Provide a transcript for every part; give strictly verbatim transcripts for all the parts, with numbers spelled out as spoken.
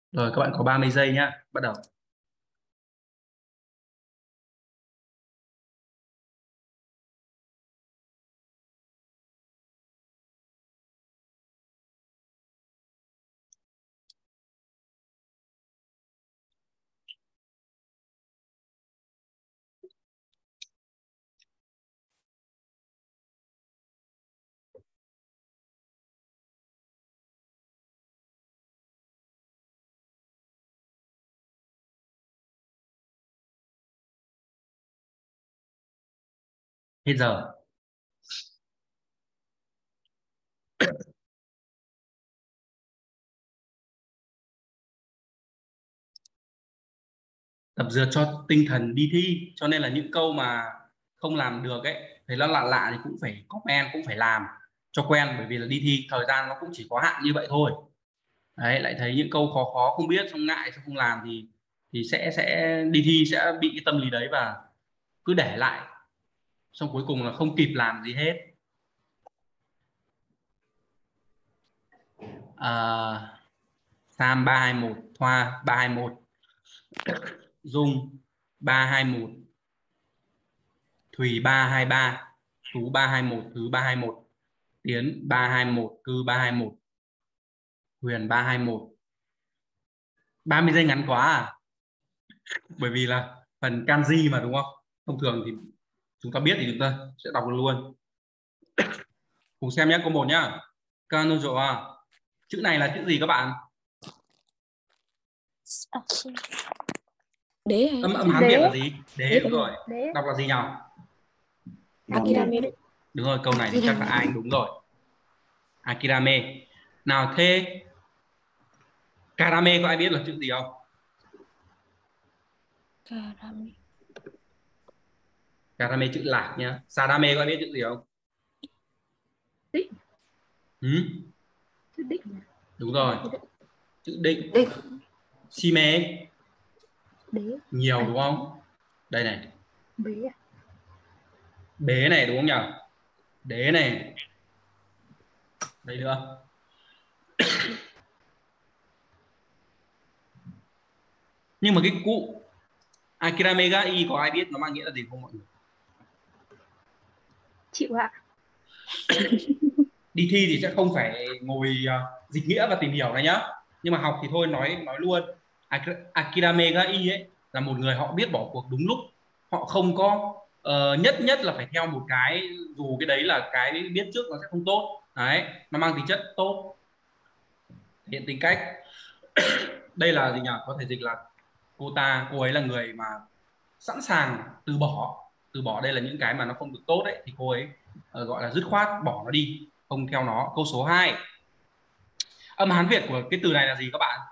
Rồi các bạn có ba mươi giây nhá, bắt đầu. Hết giờ. Tập dượt cho tinh thần đi thi, cho nên là những câu mà không làm được ấy, thấy nó lạ lạ thì cũng phải comment, cũng phải làm cho quen, bởi vì là đi thi thời gian nó cũng chỉ có hạn như vậy thôi. Đấy, lại thấy những câu khó khó không biết xong ngại xong không làm thì thì sẽ sẽ đi thi sẽ bị cái tâm lý đấy và cứ để lại, xong cuối cùng là không kịp làm gì hết. à, Sam ba hai một, Thoa ba hai một, Dung ba hai một, Thùy ba hai ba, Tú ba hai một, Thứ ba hai một, Tiến ba hai một, Cư ba hai một, Huyền ba hai một. ba mươi giây ngắn quá à? Bởi vì là phần kanji mà đúng không? Thông thường thì chúng ta biết thì chúng ta sẽ đọc luôn. Cùng xem nhé, câu một nhá. Kanojo à? Chữ này là chữ gì các bạn? Đế. Âm âm Hán Việt là gì? Đế, Đế, đúng rồi. Đế. Đọc là gì nhỉ? Akirame. Đúng rồi, câu này thì chắc là ai cũng đúng rồi. Akirame. Nào thế Karame có ai biết là chữ gì không? Karame. Karame chữ lạc nhá. Sadame có ai biết chữ gì không? Định. Ừ? Chữ định. Đúng rồi. Chữ định. Định. Shime. Đế. Nhiều đúng không? Đây này. Bế. Bế này đúng không nhỉ? Đế này. Đây nữa. Nhưng mà cái cụ Akirame ga i có ai biết nó mang nghĩa là gì không mọi người? Chịu ạ. Đi thi thì sẽ không phải ngồi uh, dịch nghĩa và tìm hiểu này nhá. Nhưng mà học thì thôi nói nói luôn. Akirame ga i ấy là một người họ biết bỏ cuộc đúng lúc. Họ không có uh, nhất nhất là phải theo một cái, dù cái đấy là cái biết trước nó sẽ không tốt. Đấy, nó mang tính chất tốt, hiện tính cách. Đây là gì nhỉ? Có thể dịch là cô ta, cô ấy là người mà sẵn sàng từ bỏ. Từ bỏ đây là những cái mà nó không được tốt đấy, thì cô ấy uh, gọi là dứt khoát bỏ nó đi, không theo nó. Câu số hai. Âm Hán Việt của cái từ này là gì các bạn?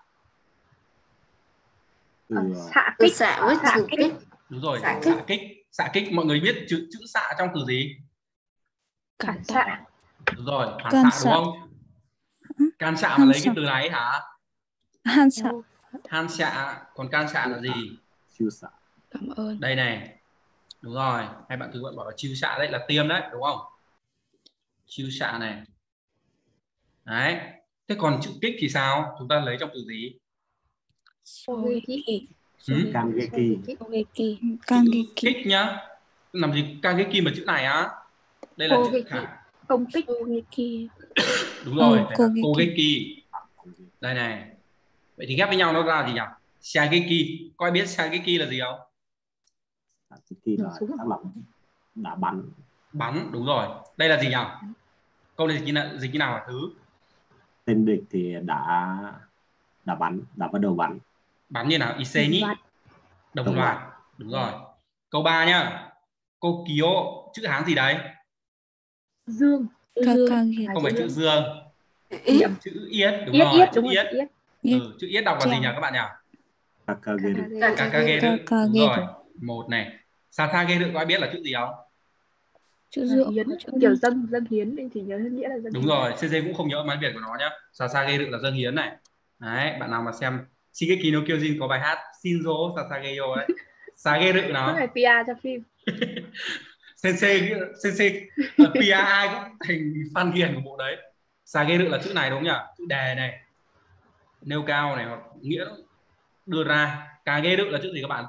Từ xạ kích. Xạ với xạ trừ kích. kích. Đúng rồi, Xạ xạ kích. Xạ kích, mọi người biết chữ chữ xạ trong từ gì? Phản xạ. Đúng rồi, phản Can xạ đúng không? Can xạ mà Han lấy cái xạ. từ này hả? Han xạ. Han xạ. Còn can xạ là gì? Chiêu xạ. Cảm ơn. Đây này. Đúng rồi, hai bạn thứ bạn bảo là chiêu xạ đấy, là tiêm đấy đúng không? Chiêu xạ này. Đấy. Thế còn chữ kích thì sao? Chúng ta lấy trong từ gì? Sogeki. Ừ? Kangeki. Sogeki. Kangeki. Kích nhá. Làm gì Kangeki mà chữ này á? Đây là chữ khả. Công kích. Sogeki. Đúng rồi, Ừ, phải là Kogeki. Kogeki. Đây này. Vậy thì ghép với nhau nó ra gì nhỉ? Shageki. Có ai biết Shageki là gì không? Shageki là tác lập đã bắn. Bắn, đúng rồi. Đây là gì nhỉ? Câu này dịch như nào, dịch như nào hả Thứ? Tên địch thì đã đã bắn, đã bắt đầu bắn. Bắn như nào? Ise nhỉ? Đồng, Đồng loạt. loạt. Đúng rồi. Câu ba nhá. Cô Kyo, chữ Hán gì đấy? Dương. Kakage. Không phải chữ dương. Yết. Chữ yết, đúng Yết, rồi. yết, Chữ đúng yết. rồi. Ừ, chữ yết đọc là gì nhỉ các bạn nhỉ? Kakageru. Kakageru. Đúng Kakageru. rồi. Một này. Satageru có ai biết là chữ gì không? Chữ dượng. Hiến. Kiểu dâng dâng hiến nên chỉ nhớ nghĩa là dâng Đúng hiến. rồi, xê giê cũng không nhớ máy Việt của nó nhá. Sasageru là dâng hiến này. Đấy, bạn nào mà xem Shingeki no Kyojin có bài hát Shinzo Sasageyo đấy. Sageru nó. Có phải pê rờ cho phim. Sensei Sensei uh, pê rờ ai cũng thành fan hiền của bộ đấy. Sageru là chữ này đúng không nhỉ? Chữ đề này. nêu cao này, hoặc nghĩa đưa ra. Kageru là chữ gì các bạn?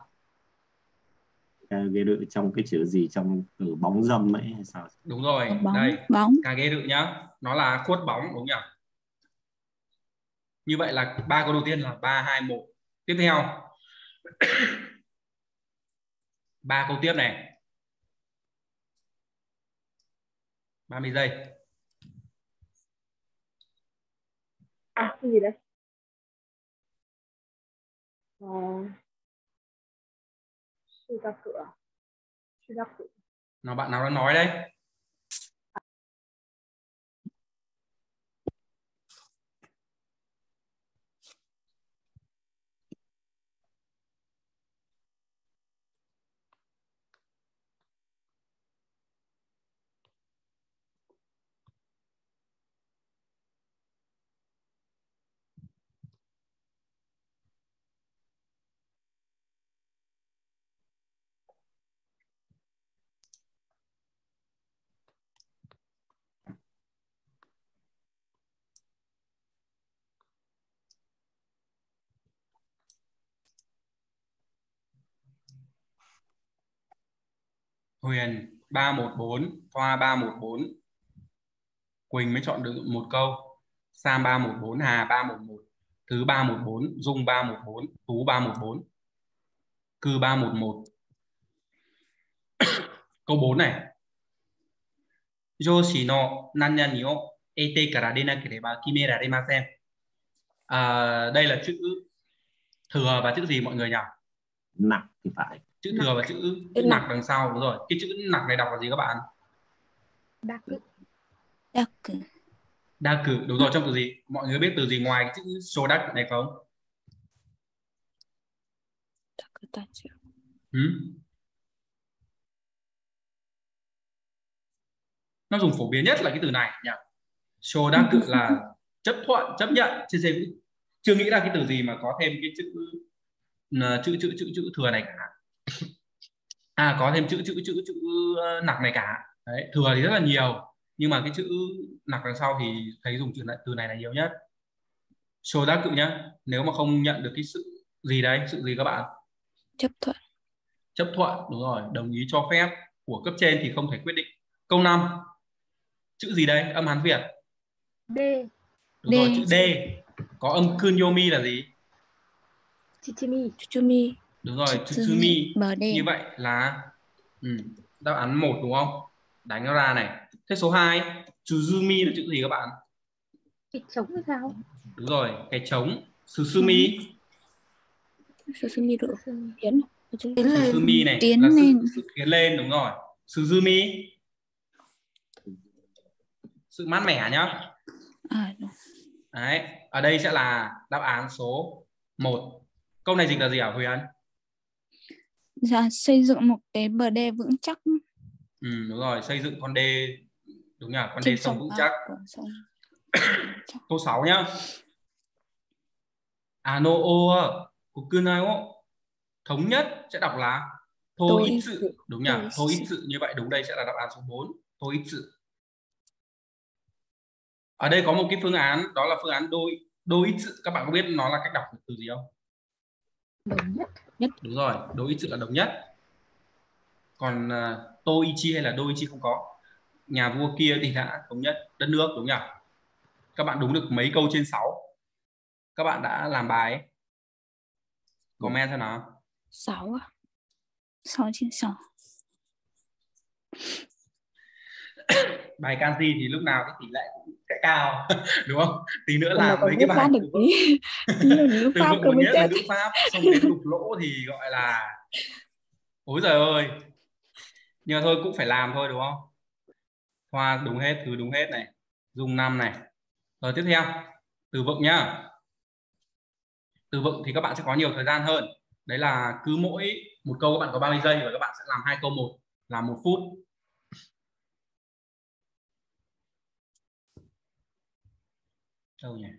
Kageru trong cái chữ gì, trong từ bóng dâm ấy hay sao? Đúng rồi, Bóng, đây bóng. Kageru nhá, nó là khuất bóng đúng nhỉ? Như vậy là ba câu đầu tiên là ba hai một. Tiếp theo ba câu tiếp này, ba mươi giây. À, cái gì đấy? Ờ, Shudaku à? Shudaku. Nào bạn nào đã nói đấy? Huyền ba một bốn, Thoa ba một bốn, Quỳnh mới chọn được một câu, Sam ba một bốn, Hà ba một một, Thứ ba một bốn, Dung ba một bốn, Tú ba một bốn, Cư ba một một. Câu bốn này. Joshi no nanyani o ete kara denakereba kimeraremasen. À, đây là chữ thừa và chữ gì mọi người nhỉ? Nặng thì phải. Chữ Nặng. thừa và chữ, chữ nặc đằng sau, đúng rồi. Cái chữ nặc này đọc là gì các bạn? Daku. Daku. Đa cử, đúng rồi. Trong từ gì? Mọi người biết từ gì ngoài cái chữ số đắc này không? Daku tachi. Ừ? Nó dùng phổ biến nhất là cái từ này nhỉ? Số đa cử là chấp thuận, chấp nhận. Trên đây cũng chưa nghĩ ra cái từ gì mà có thêm cái chữ chữ chữ chữ chữ thừa này cả. À, có thêm chữ chữ chữ chữ nặc này cả. Đấy, thừa thì rất là nhiều, nhưng mà cái chữ nặc đằng sau thì thấy dùng từ này, từ này là nhiều nhất. Số đa cự nhá. Nếu mà không nhận được cái sự gì đấy, sự gì các bạn? Chấp thuận. Chấp thuận, đúng rồi. Đồng ý, cho phép của cấp trên thì không thể quyết định. Câu năm. Chữ gì đây? Âm Hán Việt. D. Đúng D. rồi, chữ D. Có âm kunyomi là gì? Chichimi. Chuchumi. Đúng rồi, Tsumi. Tsutsumi. Bờ đê. Như vậy là ừ, đáp án một đúng không? Đánh nó ra này. Thế số hai, Tsuzumi là chữ gì các bạn? Cái trống là sao? Đúng rồi, cái trống. Susumi. Susumi độ Sư- tiến. Tiến lên. Susumi này Tiến là sự, lên. sự tiến lên, đúng rồi. Suzumi, sự mát mẻ nhá. À, đúng. Đấy, ở đây sẽ là đáp án số một. Câu này dịch là gì hả Huyền? Dạ, xây dựng một cái bờ đê vững chắc Ừ, đúng rồi, xây dựng con đê, đúng nhỉ, con đê trên sông sông vững à, chắc. của sông. Câu sáu nhá. Ano o kukunai o, thống nhất sẽ đọc là Toitsu, đúng nhỉ? Toitsu, như vậy đúng, đây sẽ là đáp án số bốn. Toitsu. Ở đây có một cái phương án, đó là phương án đôi Doitsu. Các bạn có biết nó là cách đọc từ gì không? Đồng nhất. Nhất. Đúng rồi, Doitsu là đồng nhất. Còn uh, Toichi hay là Doichi không có. Nhà vua kia thì đã thống nhất đất nước, đúng nhỉ? Các bạn đúng được mấy câu trên sáu? Các bạn đã làm bài ấy. Comment xem nào. Sáu à? Sáu trên sáu. Bài kanji thì lúc nào cái tỷ lệ cũng sẽ cao đúng không? Tí nữa Còn nó làm còn mấy cái viết bài phát được từ tí. Ngữ từ pháp vựng cơ một mới nghĩa từ chết. ngữ pháp, xong đến đục lỗ thì gọi là ối giời ơi. Nhưng mà thôi cũng phải làm thôi, đúng không? Hoa đúng hết, thứ đúng hết này. Dùng năm này. Rồi tiếp theo, từ vựng nhá. Từ vựng thì các bạn sẽ có nhiều thời gian hơn. Đấy là cứ mỗi một câu các bạn có ba mươi giây và các bạn sẽ làm hai câu một, làm một phút. Đâu nhỉ?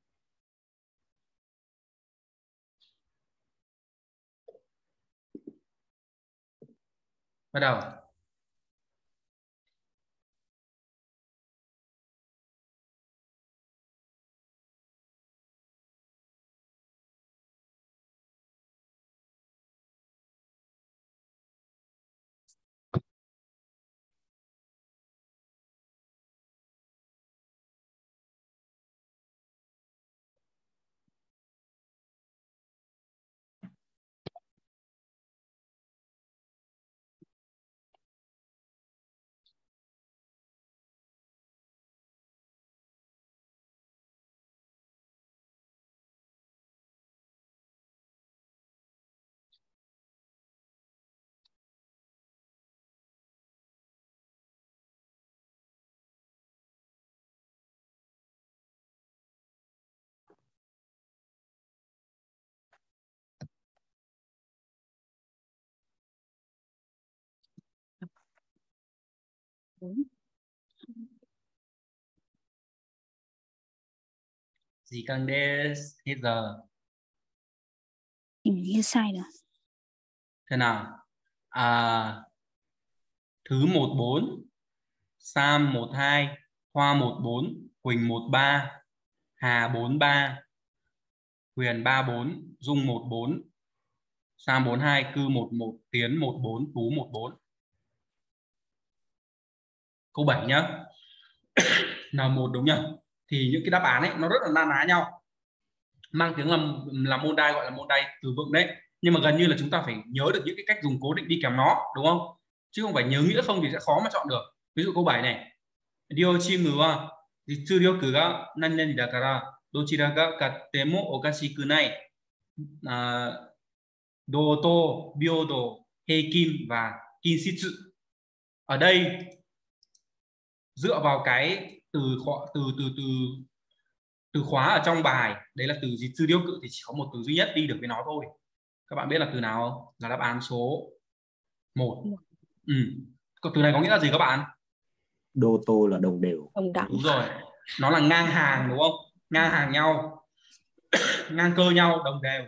Bắt đầu. bốn. Gì càng des hết giờ. Hình như sai rồi. Thế nào? À, Thứ một bốn, Sam một hai, Hoa một bốn, Quỳnh một ba, Hà bốn ba, Huyền ba bốn, Dung một bốn, Sam bốn hai, Cư một một, Tiến một bốn, Tú một bốn. Câu bảy nhá. N một đúng nhỉ? Thì những cái đáp án ấy nó rất là na ná nhau. Mang tiếng là là môn đai, gọi là môn đai từ vựng đấy. Nhưng mà gần như là chúng ta phải nhớ được những cái cách dùng cố định đi kèm nó, đúng không? Chứ không phải nhớ nghĩa không thì sẽ khó mà chọn được. Ví dụ câu bảy này. Rio chimu wa jitsuryoku ga nannan dakara dochira ga katte mo okashiku nai. À, Doto, Byodo, Heikin và Kinshitsu. Ở đây dựa vào cái từ khóa, từ từ từ từ khóa ở trong bài, đấy là từ jitsuryoku, thì chỉ có một từ duy nhất đi được với nó thôi. Các bạn biết là từ nào không? Là đáp án số một. Ừ. Còn từ này có nghĩa là gì các bạn? Đô tô là đồng đều. Đồng đẳng. Đúng rồi. Nó là ngang hàng đúng không? Ngang hàng nhau, ngang cơ nhau, đồng đều.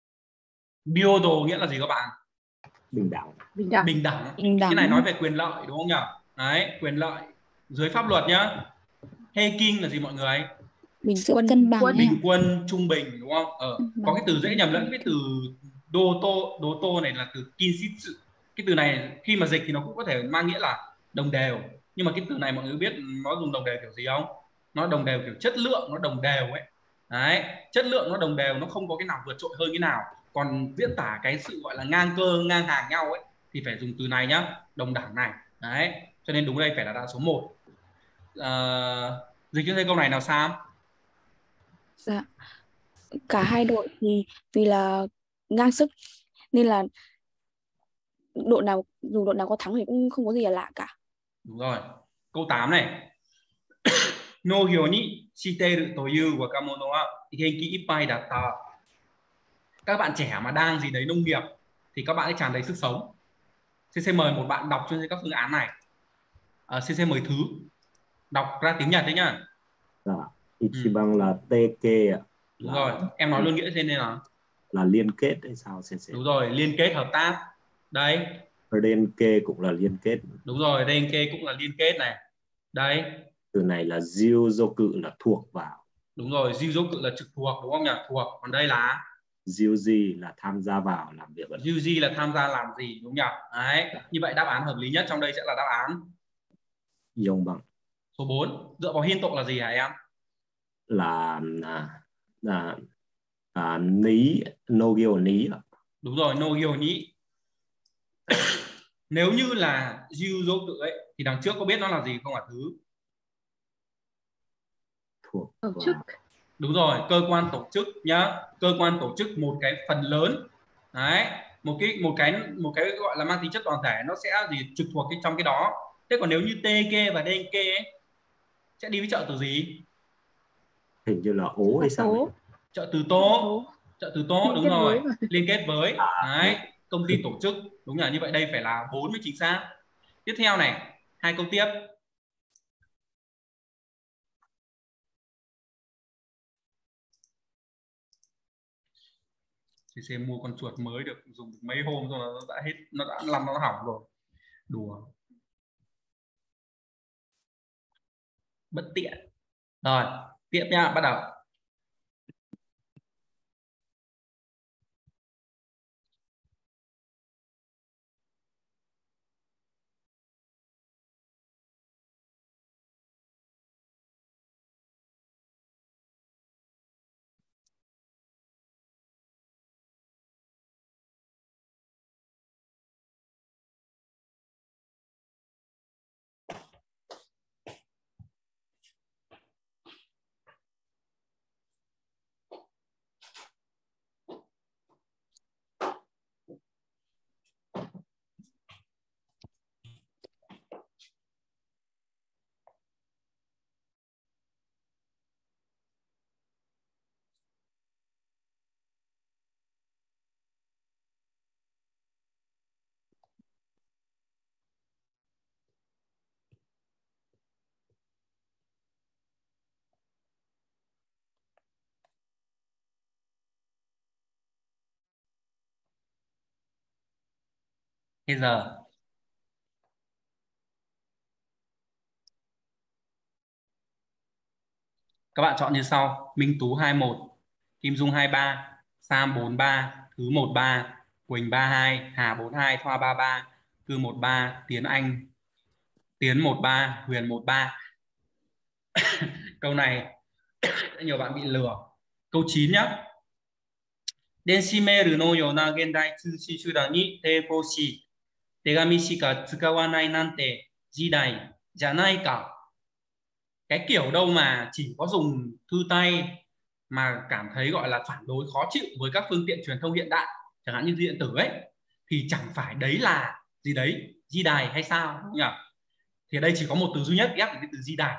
Byodo nghĩa là gì các bạn? Bình đẳng. Bình đẳng. Bình đẳng. Bình đẳng. Cái này nói về quyền lợi đúng không nhỉ? Đấy, quyền lợi dưới pháp luật nhá. Heikin là gì mọi người? Bình sự Quân- cân bằng quân. ấy ạ. Bình quân, trung bình đúng không? Ờ, có cái từ dễ nhầm lẫn với từ doto. Doto này là từ kinshitsu. Cái từ này khi mà dịch thì nó cũng có thể mang nghĩa là đồng đều, nhưng mà cái từ này mọi người biết nó dùng đồng đều kiểu gì không? Nó đồng đều kiểu chất lượng, nó đồng đều ấy. Đấy, chất lượng nó đồng đều, nó không có cái nào vượt trội hơn cái nào. Còn diễn tả cái sự gọi là ngang cơ, ngang hàng nhau ấy thì phải dùng từ này nhá, đồng đẳng này. Đấy, cho nên đúng đây phải là đáp án số một. À, dịch cho thấy câu này nào Sam? Dạ. Cả hai đội thì vì là ngang sức nên là đội nào dù đội nào có thắng thì cũng không có gì là lạ cả. Đúng rồi. Câu tám này. Nogyo ni shiteru toyu wakamono wa genki ippai datta. Các bạn trẻ mà đang gì đấy nông nghiệp thì các bạn ấy tràn đầy sức sống. xê xê mời một bạn đọc cho các phương án này. À, xê xê mời Thứ đọc ra tiếng Nhật đấy nhá. Dạ. Ichiban là teke ạ. Đúng Là- rồi, em nói luôn nghĩa trên đây nào. là liên kết hay sao xem xem. Đúng rồi, liên kết hợp tác. Đây, Renke cũng là liên kết. đúng rồi, Renke cũng là liên kết này. Đây, Từ này là Ryuzoku là thuộc vào. đúng rồi, Ryuzoku là trực thuộc đúng không nhỉ? Thuộc. Còn đây là Ryuji là tham gia vào làm việc ở đó. Yuji là tham gia làm gì đúng nhỉ? Đấy, như vậy đáp án hợp lý nhất trong đây sẽ là đáp án Yong bằng số bốn. Dựa vào hiên tộ là gì hả em? là à, à, à, ní Nogyo ní ạ. Đúng rồi, Nogyo nhĩ. Nếu như là Ryuzoku ấy thì đằng trước có biết nó là gì không hả Thứ? Thuộc Tổ vào chức. Đúng rồi, cơ quan tổ chức nhá. Cơ quan tổ chức một cái phần lớn. Đấy, một cái một cái một cái gọi là mang tính chất toàn thể, nó sẽ gì trực thuộc cái trong cái đó. Thế còn nếu như Teke và Denke ấy, sẽ đi với trợ từ gì? hình như là ố hay sao Tố. ấy. Trợ từ tố. Trợ từ tố Liên đúng kết rồi. với mà. Liên kết với. À, Đấy, công ty tổ chức. Đúng nhỉ, như vậy đây phải là bốn mới chính xác. Tiếp theo này, hai câu tiếp. xê xê mua con chuột mới được dùng được mấy hôm rồi nó đã hết, nó đã làm nó hỏng rồi. Đùa. Bất tiện. Rồi, tiếp nha, bắt đầu. Hết giờ. Các bạn chọn như sau: Minh Tú hai một, Kim Dung hai ba, Sam bốn ba, Thứ một ba, Quỳnh ba hai, Hà bốn hai, Thoa ba ba, Cư một ba, Tiến Anh Tiến một ba, Huyền một ba. Câu này nhiều bạn bị lừa. Câu chín nhá. Denshimeru no yona gendai tsushi shudan ni teiko shi tegami shika tsukawanai nante jidai janai ka. Cái kiểu đâu mà chỉ có dùng thư tay mà cảm thấy gọi là phản đối, khó chịu với các phương tiện truyền thông hiện đại, chẳng hạn như điện tử ấy, thì chẳng phải đấy là gì đấy di đài hay sao, đúng không nhỉ? Thì ở đây chỉ có một từ duy nhất ghép cái từ di đài.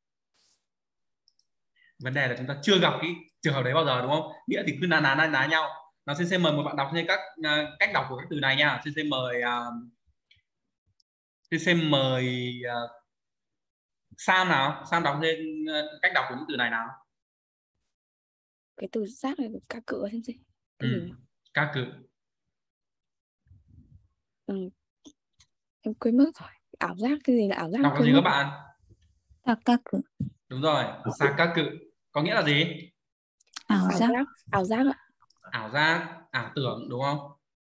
Vấn đề là chúng ta chưa gặp cái trường hợp đấy bao giờ, đúng không? Nghĩa thì cứ ná ná ná ná nhau. Nào, xin xin mời một bạn đọc thêm các uh, cách đọc của các từ này nha. Xin xin mời uh, xin xin mời uh, Sam nào, Sam đọc thêm uh, cách đọc của những từ này nào. Cái từ giác này ca cự xem xem. Cái Ừ. gì nhỉ? Ca cự. Ừ. Em quên mất rồi. Ảo giác, cái gì là ảo giác? Đọc là Quên gì mất. các bạn? Sakaku. Đúng rồi, Sakaku có nghĩa là gì? Ảo Ảo giác. giác, ảo giác ạ. Ảo giác, ảo tưởng, đúng không?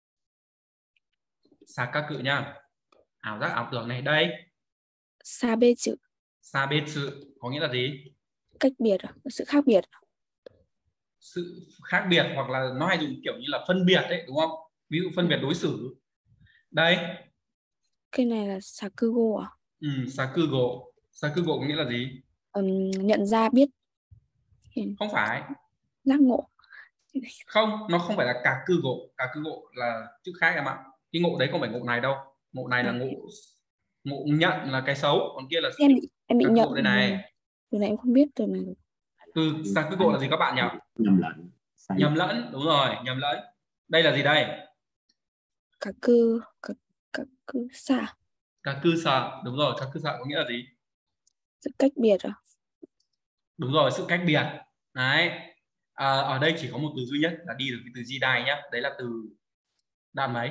Sakaku nhá. Ảo giác, ảo tưởng này. Đây, Sabetsu, Sabetsu có nghĩa là gì? cách biệt, ạ, sự khác biệt. Sự khác biệt, hoặc là nó hay dùng kiểu như là phân biệt đấy, đúng không? Ví dụ phân biệt đối xử. Đây, Cái này là sakugo à? ừ, Sakugo. Sakugo có nghĩa là gì? Ừm, nhận ra, biết, Không phải. giác ngộ. Không, nó không phải là Kakugo. Kakugo là chữ khác em ạ. Cái ngộ đấy không phải ngộ này đâu. Ngộ này là ngộ ngộ nhận là cái xấu, còn kia là Em bị, em bị nhận. Kakugo đây này. Từ này em không biết từ này. Từ Sakugo là gì các bạn nhỉ? Nhầm lẫn. Sai Nhầm lẫn, đúng rồi, nhầm lẫn. Đây là gì đây? Kaku, kaku sa, Kakusa, đúng rồi, Kakusa có nghĩa là gì? sự cách biệt à? Đúng rồi, sự cách biệt. Đấy. À, ở đây chỉ có một từ duy nhất là đi được cái từ jidai nhá. Đấy là từ đoạn mấy?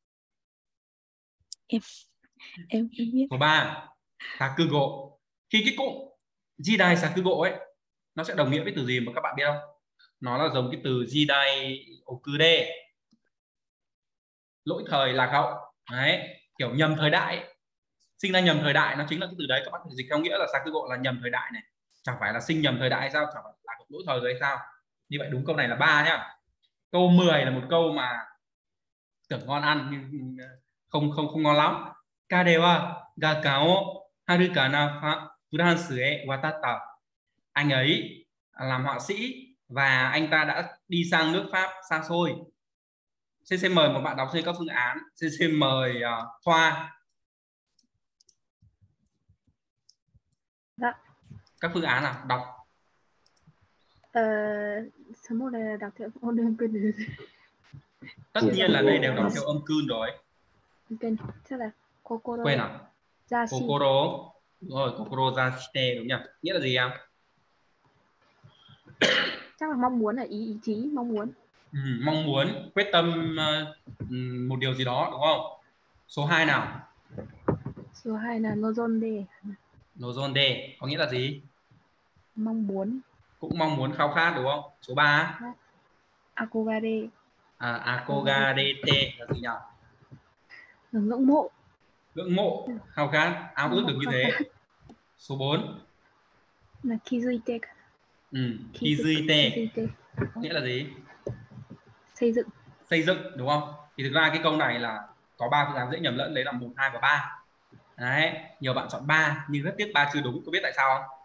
Em em không biết. Số ba, Sakugo. Khi cái cụm jidai Sakugo ấy, nó sẽ đồng nghĩa với từ gì mà các bạn biết không? Nó là giống cái từ jidai okude, lỗi thời, lạc hậu. Đấy, kiểu nhầm thời đại ấy. Sinh ra nhầm thời đại, nó chính là cái từ đấy. Các bạn dịch theo nghĩa là Sakugo là nhầm thời đại này. Chẳng phải là sinh nhầm thời đại hay sao, chẳng phải là lỗi thời rồi hay sao. Như vậy đúng câu này là ba nhá. Câu mười là một câu mà tưởng ngon ăn nhưng không không không ngon lắm. Kade wa gaka o haruka na France e watatta. Anh ấy làm họa sĩ và anh ta đã đi sang nước Pháp xa xôi. Xin xin mời một bạn đọc thêm các phương án. Xin xin mời uh, Thoa. Dạ. Các phương án nào đọc. Ờ, số một này là đọc theo ôn đơn quên rồi. Tất nhiên là đây đều đọc theo âm cun rồi. Quên, chắc là Kokoro. Quên à? Zashi. Kokoro. Đúng rồi, Kokoro Zashite đúng nhỉ? Nghĩa là gì em? Chắc là mong muốn, là ý ý chí, mong muốn. Ừ, mong muốn, quyết tâm uh, một điều gì đó, đúng không? Số hai nào? Số hai là Nozonde. Nozonde có nghĩa là gì? Mong muốn. Cũng mong muốn, khao khát, đúng không? Số ba. Akogare. À, akogarete là gì nhỉ? Là ngưỡng mộ. Ngưỡng mộ, khao khát, ao ước được như thế. Số bốn là Kizuite. Ừ, Kizuite Kizuite có nghĩa là gì? Xây dựng. Xây dựng, đúng không? Thì thực ra cái câu này là có ba phương án dễ nhầm lẫn, đấy là một, hai và ba. Đấy, nhiều bạn chọn ba nhưng rất tiếc ba chưa đúng. Có biết tại sao không?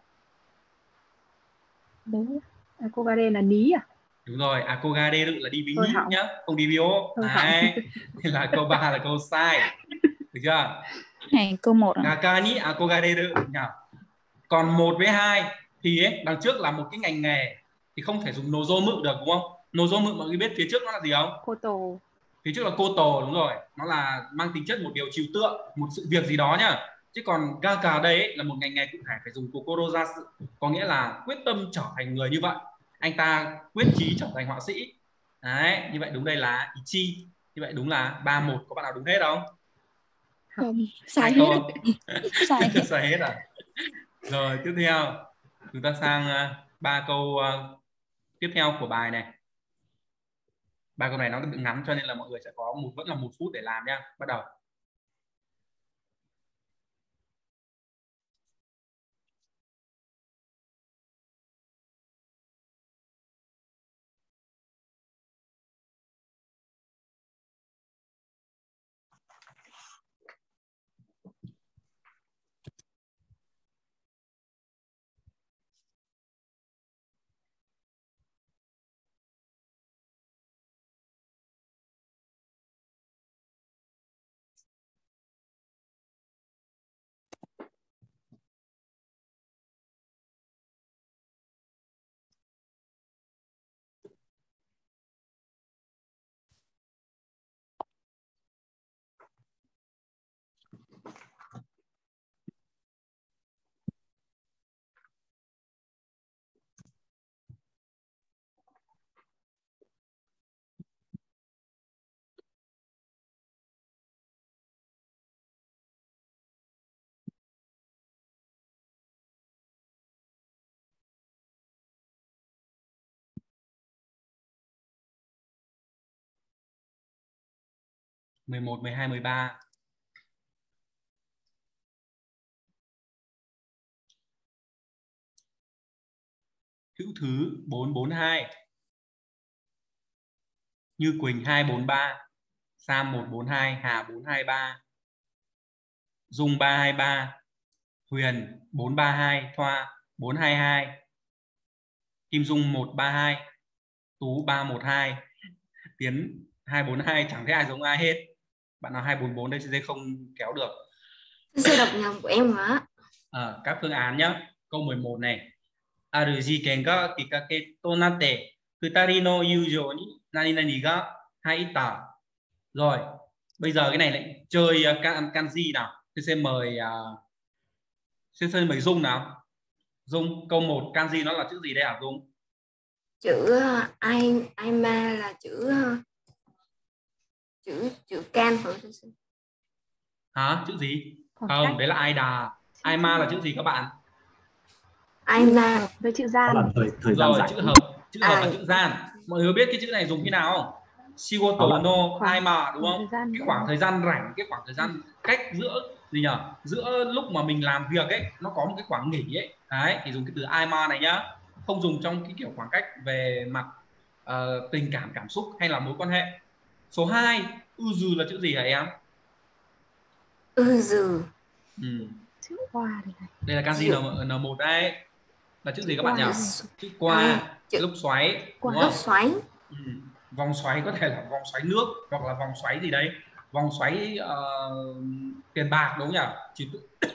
Đúng. Akogare là ní à? Đúng rồi, akogare là đi với Thôi ní hỏng. nhá, không đi với ô. Thôi Đấy, thì là câu ba là câu sai. Được chưa? Này câu một à? Gaka ni akogare nhỉ? Còn một với hai thì ấy, đằng trước là một cái ngành nghề thì không thể dùng nozomu được, đúng không? Nozomu mọi người biết phía trước nó là gì không? Koto. Phía trước là koto, đúng rồi, nó là mang tính chất một điều trừu tượng, một sự việc gì đó nhá. Chứ còn gaka ở đây ấy, là một ngành nghề cụ thể, phải dùng kokoro jasu, có nghĩa là quyết tâm trở thành người như vậy. Anh ta quyết chí trở thành họa sĩ. Đấy, như vậy đúng đây là ichi. Như vậy đúng là ba một. Có bạn nào đúng hết không? Không, sai Hai hết. câu không? Sai hết. Sai hết à? Rồi tiếp theo chúng ta sang uh, ba câu uh, tiếp theo của bài này. Ba câu này nó ngắn cho nên là mọi người sẽ có một vẫn là một phút để làm nha. Bắt đầu. mười một, mười hai, mười ba. Hữu Thứ bốn bốn hai. Như Quỳnh hai bốn ba. Sam một bốn hai, Hà bốn hai ba. Dung ba hai ba. Huyền bốn ba hai, Thoa bốn hai hai. Kim Dung một ba hai. Tú ba một hai. Tiến hai bốn hai, chẳng thấy ai giống ai hết. Bạn nào hai bốn bốn đây sẽ không kéo được. Sư đọc nhầm của em hả? À, các phương án nhé. Câu mười một này. Aru jiken ga kikake to natte futari no yūjō ni nani nani ga haita. Rồi, bây giờ cái này lại chơi uh, can, kanji nào. Tôi sẽ mời uh, sẽ, sẽ mời Dung nào. Dung, câu một kanji nó là chữ gì đây hả Dung? Chữ ai ai ma là chữ chữ chữ can phải không sư? Hả? Chữ gì? Khoảng Không, cách. đấy là ai đà. Ai ma là chữ gì các bạn? Ai ma Với chữ Đó gian. là thời thời gian Rồi, rảnh. chữ hợp, chữ hợp là chữ gian. Mọi người biết cái chữ này dùng khi nào không? Shigoto Có bạn. no Khoảng- ai mà đúng khoảng không? thời gian Cái rảnh. khoảng thời gian rảnh, cái khoảng thời gian cách giữa gì nhỉ? Giữa lúc mà mình làm việc ấy, nó có một cái khoảng nghỉ ấy. Đấy, thì dùng cái từ ai mà này nhá. Không dùng trong cái kiểu khoảng cách về mặt ờ, tình cảm, cảm xúc hay là mối quan hệ. Số hai, uzu là chữ gì hả em? ư dừ Ừ. Chữ hoa đây này. Đây là kanji N một đây. Là chữ gì các bạn nhỉ? Chữ qua, À, chữ- lúc xoáy, đúng Qua. không? lốc xoáy. Ừ. Vòng xoáy có thể là vòng xoáy nước hoặc là vòng xoáy gì đấy, vòng xoáy uh, tiền bạc đúng không nhỉ? Trừu tượng.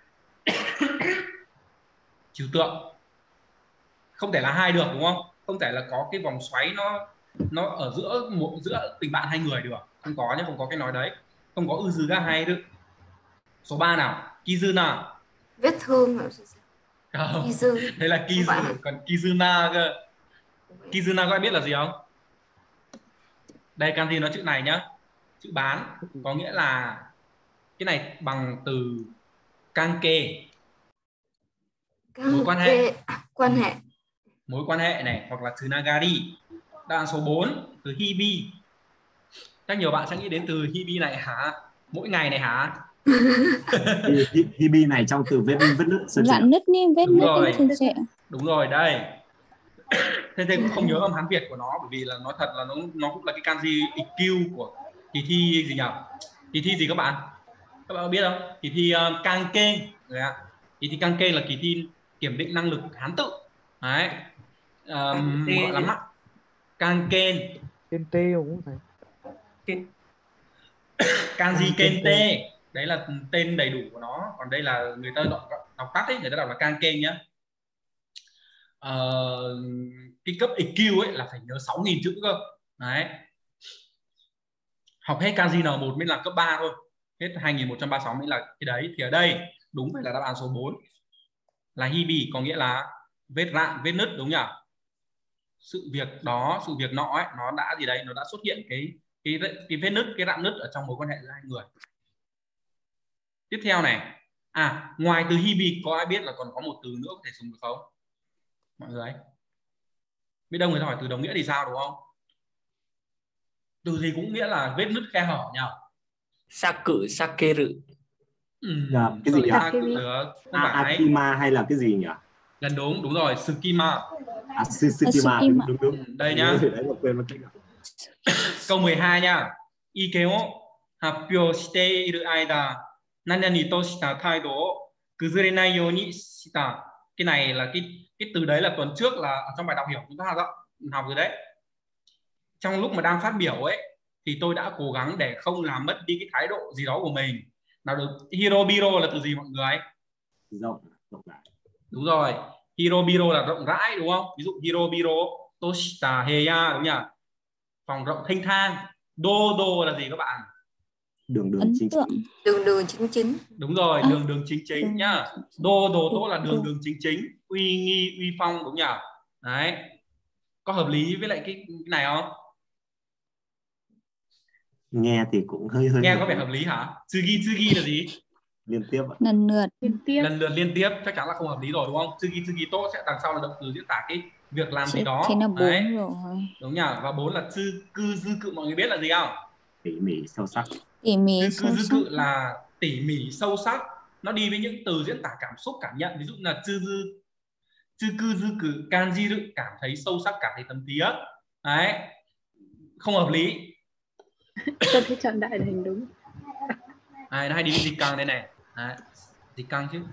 Trừu tượng không thể là hai được đúng không? Không thể là có cái vòng xoáy nó nó ở giữa một giữa tình bạn hai người được, không có nhé, không có cái nói đấy, không có uzuga hai được. Số ba nào, kizuna. Vết thương hả sư? Không, Kizu. đây là Không phải. kizu, còn kizuna cơ. Kizuna có ai biết là gì không? Đây kanji nó chữ này nhá, chữ bán, có nghĩa là cái này bằng từ kanke, mối quan hệ. Quan hệ. Mối quan hệ này, hoặc là tsunagari. Đáp án số bốn, từ hibi. Chắc nhiều bạn sẽ nghĩ đến từ hibi này hả? Mỗi ngày này hả? Hi- hi- Hibi này trong từ vết vết nứt sơn Dạn trẻ. nứt đi, vết Đúng nứt rồi. đi, sơn sẹo. Đúng rồi đây. Thế thế cũng không nhớ âm Hán Việt của nó, bởi vì là nói thật là nó nó cũng là cái kanji i kiu của kỳ thi gì nhỉ? Kỳ thi gì các bạn? Các bạn có biết không? Kỳ thi uh, kanken. Kỳ thi kanken là kỳ thi kiểm định năng lực Hán tự. Đấy. Um, gọi là mắt kanken. Kente cũng phải. Kanji Kanji Kente, đấy là tên đầy đủ của nó, còn đây là người ta đọc, đọc tắt ấy, người ta đọc là kanken nhá. Ờ, cái cấp i kiu ấy là phải nhớ sáu nghìn chữ cơ. Đấy. Học hết kanji N một mới là cấp ba thôi. Hết hai nghìn một trăm ba mươi sáu mới là cái đấy. Thì ở đây đúng phải là đáp án số bốn. Là hibi có nghĩa là vết rạn, vết nứt đúng nhỉ? Sự việc đó, sự việc nọ ấy, nó đã gì đấy, nó đã xuất hiện cái cái cái vết nứt, cái rạn nứt ở trong mối quan hệ giữa hai người. Tiếp theo này, à ngoài từ hibi có ai biết là còn có một từ nữa có thể dùng được không mọi người? Biết đâu người ta hỏi từ đồng nghĩa thì sao, đúng không? Từ gì cũng nghĩa là vết nứt khe hở nhỉ? Saku, sakeru. Ừ, Dạ, cái gì nhỉ? sao được, không A- phải. Akima hay là cái gì nhỉ? Gần đúng, đúng rồi, Tsukima. À, Tsukima, đúng đúng đúng. Ừ, đây nhá. Đấy mà quên mất. Câu mười hai nha. Ike o happyou shite iru aida nanani to shita taido o kuzurenai you ni shita. Cái này là cái cái từ đấy là tuần trước là ở trong bài đọc hiểu chúng ta học học rồi đấy. Trong lúc mà đang phát biểu ấy thì tôi đã cố gắng để không làm mất đi cái thái độ gì đó của mình. Nào được, hirobiro là từ gì mọi người? Rộng, rộng rãi. Đúng rồi, hirobiro là rộng rãi đúng không? Ví dụ hirobiro toshita heya đúng nhỉ? Phòng rộng thênh thang. Dodo là gì các bạn? Đường đường Ấn chính tượng. chính. Đường đường chính chính. Đúng rồi, À, đường đường chính chính đường nhá. chính chính. Đô đồ tô Đô- là đường đô. đường chính chính, uy nghi uy phong đúng nhỉ? Đấy. Có hợp lý với lại cái, cái này không? Nghe thì cũng hơi hơi Nghe có vẻ hợp lý hả? Tsugi tsugi là gì? liên tiếp ạ. Lần lượt. Liên tiếp. Lần lượt liên tiếp chắc chắn là không hợp lý rồi đúng không? Tsugi tsugi to sẽ đằng sau là động từ diễn tả cái việc làm gì Thế, đó. thế là Đấy. bốn rồi. Đúng nhỉ? Và bốn là tsuku dư cự, mọi người biết là gì không? Tỉ mỉ sâu sắc. Tỉ mỉ Tsuku sâu dư sắc. cự là tỉ mỉ sâu sắc. Nó đi với những từ diễn tả cảm xúc cảm nhận, ví dụ là tsuzu tsuku dư cự kanjiru, cảm thấy sâu sắc, cảm thấy thấm thía. Đấy. Không hợp lý. Tôi thấy chọn đại là hình đúng. Ai nó hay đi với dịch càng đây này. Đấy. Dịch càng chứ.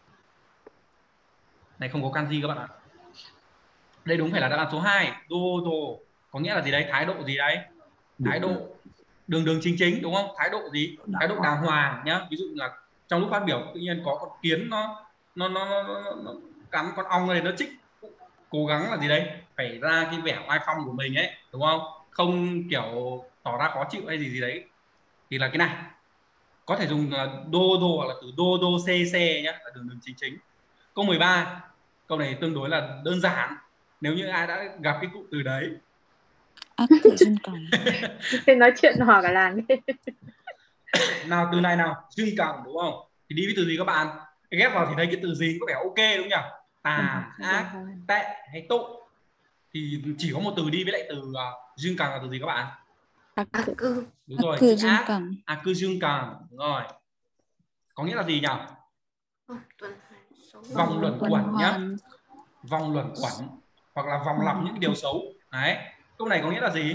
Này không có kanji các bạn ạ. Đây đúng phải là đáp án số hai. Dodo có nghĩa là gì đấy? Thái độ gì đấy? Thái độ đường đường chính chính đúng không? Thái độ gì? Thái độ đàng hoàng nhá. Ví dụ là trong lúc phát biểu tự nhiên có con kiến nó nó nó nó, nó, nó cắn con ong này, nó chích, cố gắng là gì đấy? Phải ra cái vẻ oai phong của mình ấy, đúng không? Không kiểu tỏ ra khó chịu hay gì gì đấy. Thì là cái này có thể dùng là đô đô hoặc là từ đô đô xê xê nhá, là đường đường chính chính. Câu mười ba, câu này tương đối là đơn giản. Nếu như ai đã gặp cái cụm từ đấy, Ác cử dưng còng. Thế nói chuyện hỏi cả làng đi. nào từ này nào, dưng còng đúng không? Thì đi với từ gì các bạn? Ghép vào thì thấy cái từ gì có vẻ ok đúng nhỉ? Tà, ác, tệ hay tội. Thì chỉ có một từ đi với lại từ uh, dưng còng là từ gì các bạn? Ác Ác cử. cư. Đúng rồi, Ác cử chữ dưng ác. còng. Ác cư dưng còng, đúng rồi. Có nghĩa là gì nhỉ? Ô, tuần hoàn số Vòng luẩn Tuần quẩn nhá. hoàn. Vòng luẩn quẩn hoặc là vòng lặp những điều xấu. Đấy. Câu này có nghĩa là gì?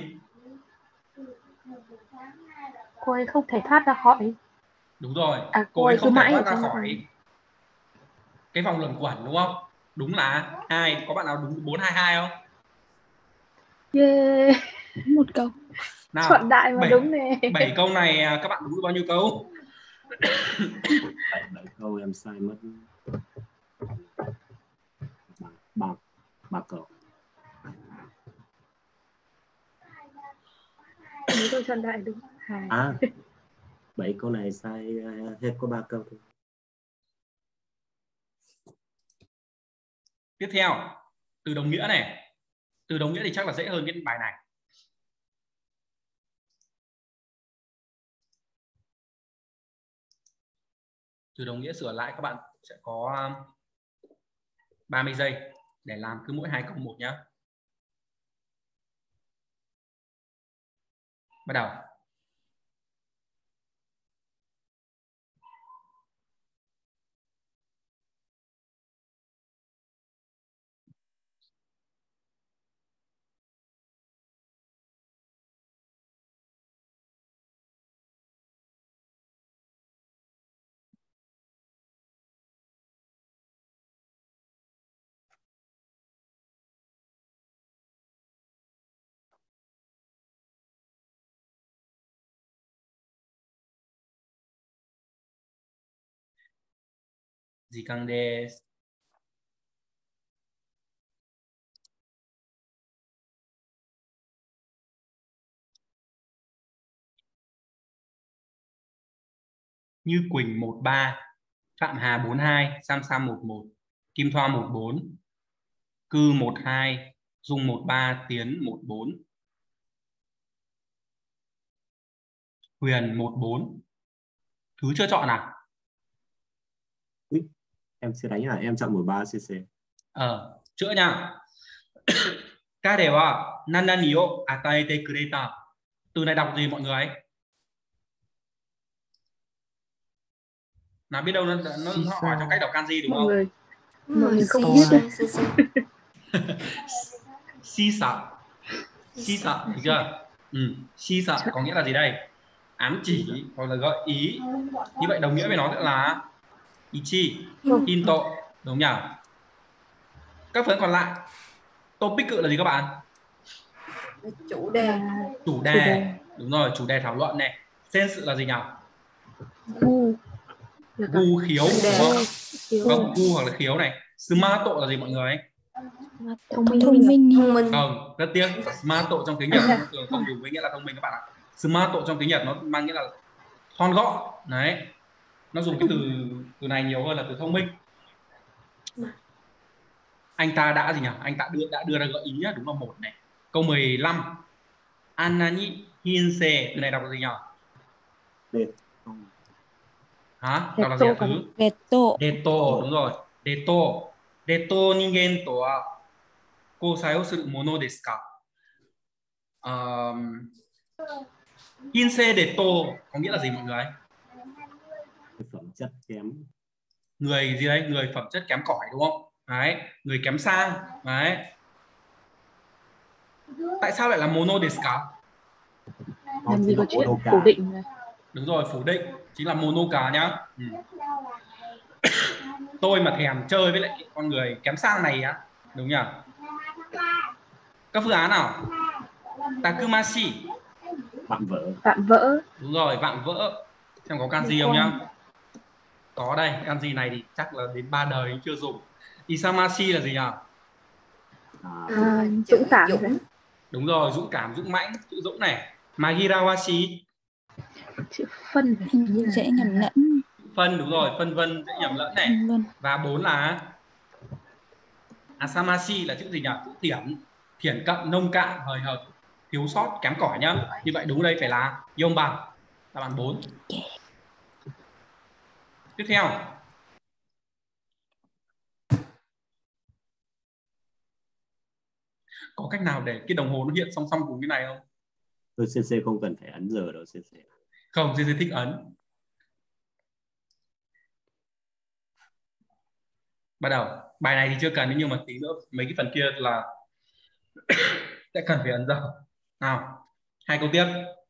Cô ấy không thể thoát ra khỏi. Đúng rồi. À, Cô ấy không thể mãi thoát ở ra trong khỏi cái... cái vòng luẩn quẩn đúng không? Đúng là hai. Có bạn nào đúng bốn hai hai không? Yeah. Một câu. Nào, Chọn đại mà bảy, đúng nè. bảy câu này các bạn đúng được bao nhiêu câu? bảy, bảy câu em sai mất ba ba câu. Mấy câu chọn đại đúng. Hai. À, bảy câu này sai hết có ba câu thôi. Tiếp theo, từ đồng nghĩa này. Từ đồng nghĩa thì chắc là dễ hơn cái bài này. Từ đồng nghĩa sửa lại các bạn sẽ có ba mươi giây để làm cứ mỗi hai câu một nhá. Bắt đầu. Gì càng đề. Như Quỳnh một ba, Phạm Hà bốn hai, Sam Sam một một, Kim Thoa một bốn, Cư một hai, Dung một ba, Tiến một bốn, Huyền một bốn. Thứ chưa chọn à? Úi, em sẽ đánh à? Em chọn một ba xê xê. Ờ, chữa nha. Kare wa nanani o ataete kureta. Từ này đọc gì mọi người? Nào biết đâu nó nó họ hỏi trong cách đọc kanji đúng Mọi không? người Đúng mọi rồi, người không si biết sa, đâu. si sa. Shisa. Shisa, được chưa? Ừ, shisa có nghĩa là gì đây? Ám chỉ hoặc là gợi ý. Như vậy đồng nghĩa với nó sẽ là ichi, hinto, đúng nhỉ? Các phần còn lại, topic là gì các bạn? Chủ đề. Là Chủ chủ đề. đề. Đúng rồi, chủ đề thảo luận này. Sense là gì nhỉ? Gu là cả Gu khiếu đúng không? khiếu. Không, gu hoặc là khiếu này. Smarto là gì mọi người? Thông minh. Thông minh. Thông minh. Không, rất tiếc. Smarto trong tiếng Nhật nó thường không dùng với nghĩa là thông minh các bạn ạ. Smarto trong tiếng Nhật nó mang nghĩa là thon gọn. Đấy. Nó dùng cái từ từ này nhiều hơn là từ thông minh. Anh ta đã gì nhỉ? Anh ta đưa đã đưa ra gợi ý nhá, đúng là một này. Câu mười lăm. Anani hinse, từ này đọc là gì nhỉ? Đây. Hả? Đọc là gì Deto ạ còn thứ? Deto. Deto, đúng rồi. Deto. Deto ningen to wa kousai o suru mono desu ka? Um, hinse deto có nghĩa là gì mọi người? Phẩm chất kém. Người gì đấy? Người phẩm chất kém cỏi đúng không? Đấy, người kém sang. Đấy. Tại sao lại là mono desu ka? Làm gì có chuyện phủ định này. Đúng rồi, phủ định chính là monoka nhá. Ừ. Tôi mà thèm chơi với lại cái con người kém sang này á, đúng nhỉ? Các phương án nào? Takumashi. Bạn vỡ. Vạm vỡ. Đúng rồi, vạm vỡ. Xem có kanji không nhá? Có đây, kanji này thì chắc là đến ba đời chưa dùng. Isamashi là gì nhỉ? À, À, dũng cảm. Dũng. Đúng rồi, dũng cảm, dũng mãnh, chữ dũng này. Magirawashi. Chữ phân Dễ nhầm lẫn. Phân, đúng rồi, phân vân dễ nhầm lẫn này. Vân vân. Và bốn là Asamashi là chữ gì nhỉ? Chữ thiển, thiển cận, nông cạn, hời hợt, thiếu sót, kém cỏi nhá. Như vậy đúng đây phải là Yomba, đáp án bốn. Tiếp theo. Có cách nào để cái đồng hồ nó hiện song song cùng cái này không? tôi xê xê không cần phải ấn giờ đâu xê xê. Không, xê xê thích ấn. Bắt đầu. Bài này thì chưa cần, nhưng mà tí nữa mấy cái phần kia là sẽ cần phải ấn giờ. Nào, hai câu tiếp.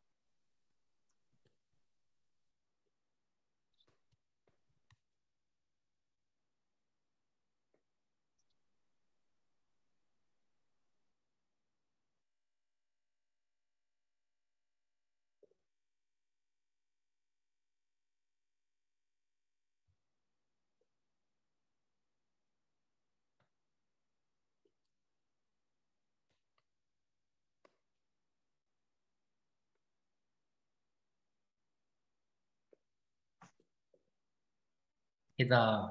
Hết giờ.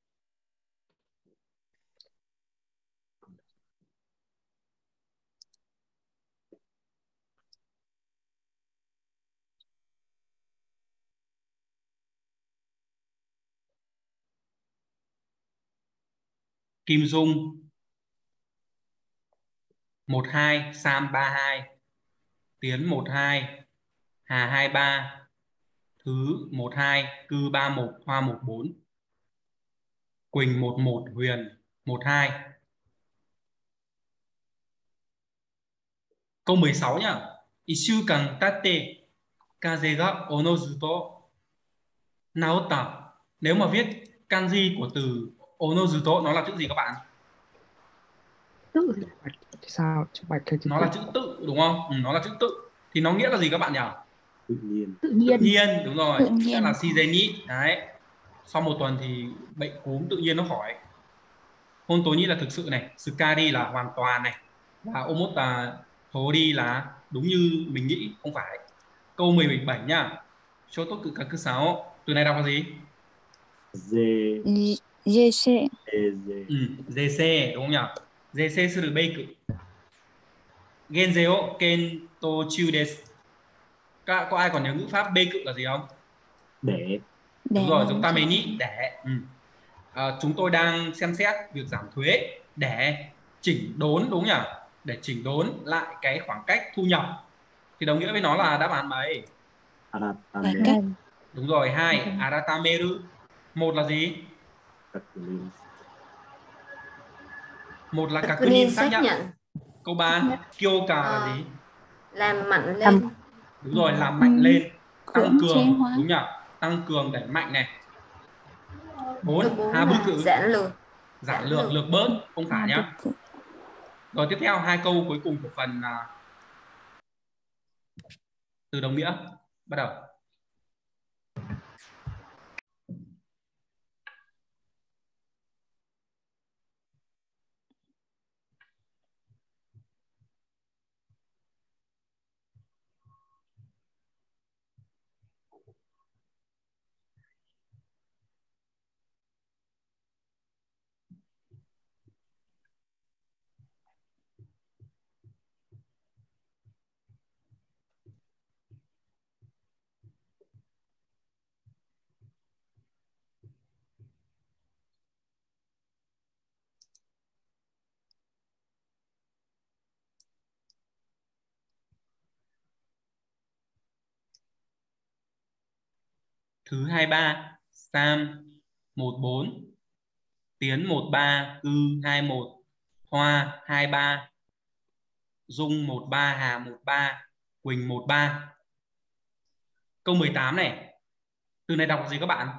Kim Dung một hai, Sam ba hai, Tiến một hai, Hà hai ba, Thứ một hai, Cư ba một, Hoa một bốn, Quỳnh một một, Huyền một hai. Câu mười sáu nhá. Ishukan tatte kaze ga onozu to naota. Nếu mà viết kanji của từ onozu to nó là chữ gì các bạn? Tự. Sao chữ bạch hay chữ Nó tự? là chữ tự đúng không? Ừ, nó là chữ tự. Thì nó nghĩa là gì các bạn nhỉ? Tự nhiên. Tự Tự nhiên. nhiên, đúng rồi. Tự nhiên. Sẽ là shizeni. Đấy. Sau một tuần thì bệnh cúm tự nhiên nó khỏi. Hontoni là thực sự này, Sukari là hoàn toàn này, và Omota Tori là đúng như mình nghĩ, không phải. Câu mười bảy nhá. Shotoku kaku sao. Từ này đọc là gì? D. giê xê. D. Ừ, giê xê đúng không nhỉ? giê xê suru beiku. Genze o kento chu desu. Các có ai còn nhớ ngữ pháp beiku là gì không? Để. Đúng Để rồi, làm giống gì? tameni để. Ừ. à, chúng tôi đang xem xét việc giảm thuế để chỉnh đốn, đúng nhỉ, để chỉnh đốn lại cái khoảng cách thu nhập, thì đồng nghĩa với nó là đáp án mấy? Cải Aratame cách. Đúng rồi, hai aratameru. Một là gì? Kakunin. Một là Kakunin kakunin, xác xác nhận. nhận. Câu ba kyoka là Ờ, gì? làm mạnh Làm lên. Đúng rồi, làm mạnh Ừ. lên, tăng Cưỡng chế cường, hóa. đúng nhỉ, tăng cường đẩy mạnh này. Câu Bốn bốn ha bức là cử, giản lược. giản Giản lược, lược. lược bớt, không À, phải bực nhá. cử. Rồi tiếp theo hai câu cuối cùng của phần à, từ đồng nghĩa, bắt đầu. Thứ hai ba, Sam một bốn, Tiến một ba, Cư hai một, Hoa hai ba, Dung một ba, Hà một ba, Quỳnh một ba. Câu mười tám này, từ này đọc gì các bạn?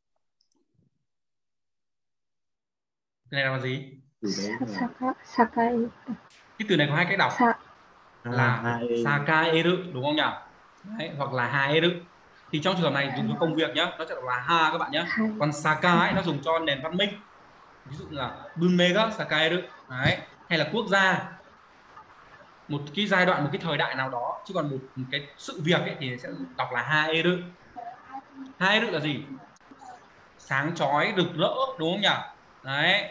Từ này đọc là gì? Từ đấy là Saka, Sakai. Cái từ này có hai cách đọc, Sa, là hai sakaeru, đúng không nhỉ? Đấy, hoặc là haeru. Thì trong trường hợp này dùng cho công việc nhá, nó sẽ đọc là ha các bạn nhé. hai. Còn saka ấy, nó dùng cho nền văn minh, ví dụ là bunmega sakaeru. Đấy, hay là quốc gia, một cái giai đoạn, một cái thời đại nào đó. Chứ còn một, một cái sự việc ấy thì sẽ đọc là haeru. Haeru là gì? Sáng chói, rực rỡ, đúng không nhỉ? Đấy,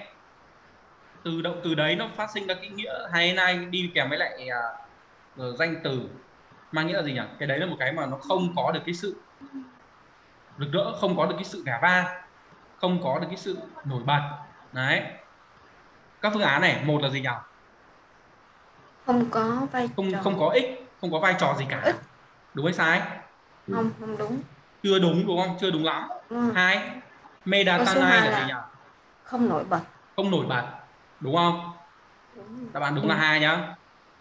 từ động từ đấy nó phát sinh ra cái nghĩa hay này, đi kèm với lại à, rồi danh từ mang nghĩa là gì nhỉ? Cái đấy là một cái mà nó không có được cái sự rực rỡ, không có được cái sự vẻ vang, không có được cái sự nổi bật. Đấy, các phương án này, một là gì nhỉ? Không có vai Không, trò. không có ích, không có vai trò gì Ích. cả. Đúng hay sai? Không, không đúng. Chưa đúng, đúng không? Chưa đúng lắm. Đúng không? Hai, Câu số medatanai hai là gì nhỉ? là không nổi bật. Không nổi bật, đúng không? Đúng. Đáp án đúng là Đúng. hai nhá.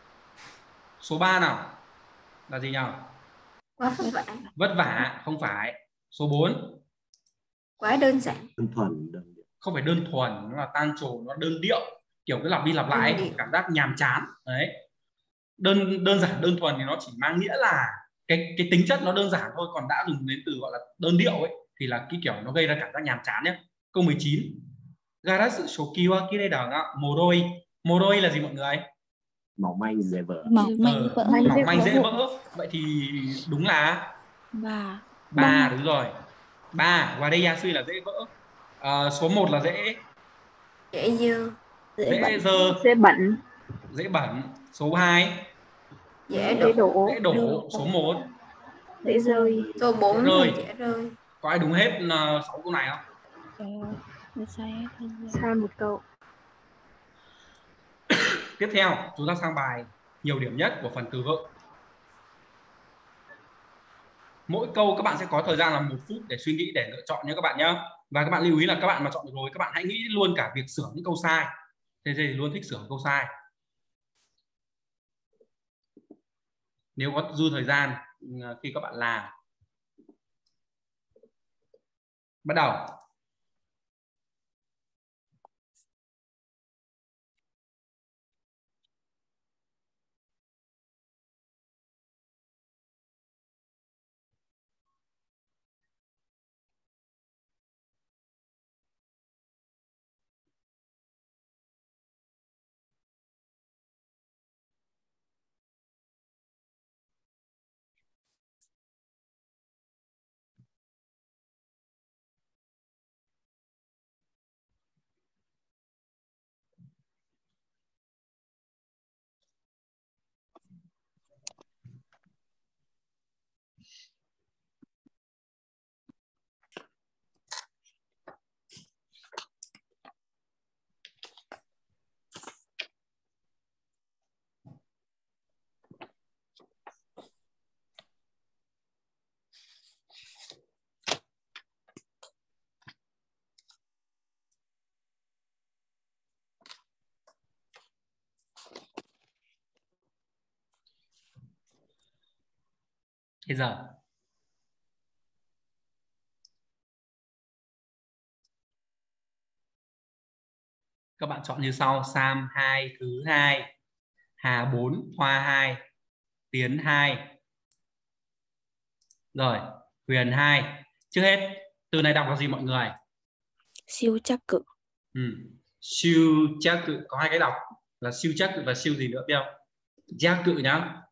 Số ba nào là gì nhỉ? Quá vất vả. Vất vả, không phải. Số bốn, Quá đơn giản. đơn thuần đơn điệu. không phải đơn thuần, nó là tan trồ, nó đơn điệu, kiểu cứ lặp đi lặp lại Đơn ấy, điệu. cảm giác nhàm chán. Đấy, đơn đơn giản đơn thuần thì nó chỉ mang nghĩa là cái cái tính chất nó đơn giản thôi, còn đã dùng đến từ gọi là đơn điệu ấy thì là cái kiểu nó gây ra cảm giác nhàm chán nhé. Câu mười chín, garasu shoki wa kirei da ga moroi. Moroi là gì mọi người? Mỏng manh dễ vỡ. Mỏng manh Ờ, vỡ. Manh mỏng dễ manh dễ vỡ. vỡ. Vậy thì đúng là Ba. ba, đúng rồi. Ba, wadayasu là dễ vỡ. Ờ, số một là dễ Dễ dư. Dễ dễ bẩn. dơ, Dễ bẩn. dễ bẩn. Số hai, Dễ Dễ đổ. đổ. dễ đổ. Số một, Dễ rơi. Số dễ bốn là rơi. dễ rơi. Có ai đúng hết uh, sáu câu này không? Trời ơi, tôi sai hết rồi. Sai một câu. Tiếp theo chúng ta sang bài nhiều điểm nhất của phần từ vựng. Mỗi câu các bạn sẽ có thời gian là một phút để suy nghĩ, để lựa chọn nhé các bạn nhé. Và các bạn lưu ý là các bạn mà chọn được rồi, các bạn hãy nghĩ luôn cả việc sửa những câu sai. Thế thì luôn thích sửa câu sai. Nếu có dư thời gian khi các bạn làm. Bắt đầu. Hết giờ. Các bạn chọn như sau: Sam hai, Thứ hai, Hà bốn, Hoa hai, Tiến hai. Rồi, Huyền hai. Trước hết, từ này đọc là gì mọi người? Siêu chắc cự. Ừ. Siêu chắc cự có hai cái đọc là siêu chắc cự và siêu gì nữa biết không? Chắc cự nhá.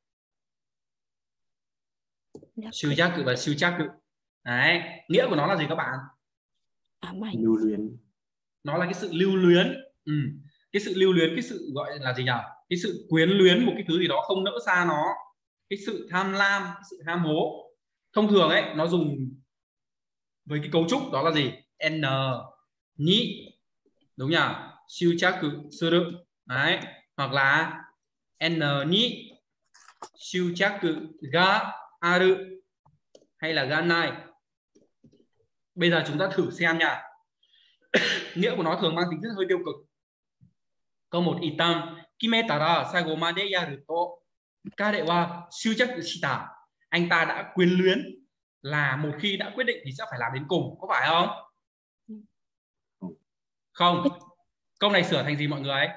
Siêu chắc cự và siêu chắc cự. Đấy, nghĩa của nó là gì các bạn? Ám ảnh. Lưu luyến. Nó là cái sự lưu luyến. Ừ. Cái sự lưu luyến, cái sự gọi là gì nhỉ? Cái sự quyến luyến một cái thứ gì đó không nỡ xa nó. Cái sự tham lam, cái sự ham hố. Thông thường ấy, nó dùng với cái cấu trúc đó là gì? N, ni. Đúng nhỉ? Siêu chắc cự suru. Đấy, hoặc là N ni siêu chắc cự ga aru hay là ga nai. Bây giờ chúng ta thử xem nha. Nghĩa của nó thường mang tính chất hơi tiêu cực. Câu một, itan kimetara saigo made yaru to kare wa shūchaku shita. Anh ta đã quyến luyến là một khi đã quyết định thì sẽ phải làm đến cùng, có phải không? Không. Câu này sửa thành gì mọi người?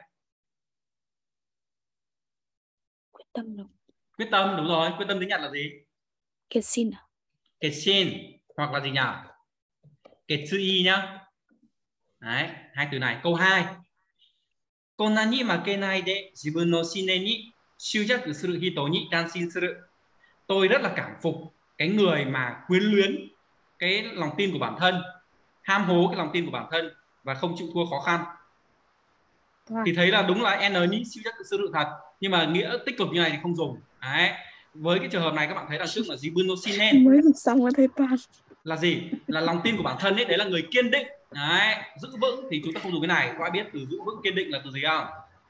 Quyết tâm đâu. Quyết tâm, đúng rồi. Quyết tâm tiếng Nhật là gì? Keshin. Keshin. Hoặc là gì nhỉ? Ketsui nhá. Đấy, hai từ này. Câu hai. Konna ni makenai de jibun no shine ni shūchaku suru hito ni kanshin suru. Tôi rất là cảm phục cái người mà quyến luyến cái lòng tin của bản thân, ham hố cái lòng tin của bản thân và không chịu thua khó khăn. Wow. Thì thấy là đúng là N ni shūchaku suru thật, nhưng mà nghĩa tích cực như này thì không dùng. Đấy. Với cái trường hợp này các bạn thấy đằng trước là jibun no shinen. Mới được xong rồi thầy Toàn. Là gì? Là lòng tin của bản thân ấy, đấy là người kiên định. Đấy, giữ vững thì chúng ta không dùng cái này. Có ai biết từ giữ vững kiên định là từ gì không?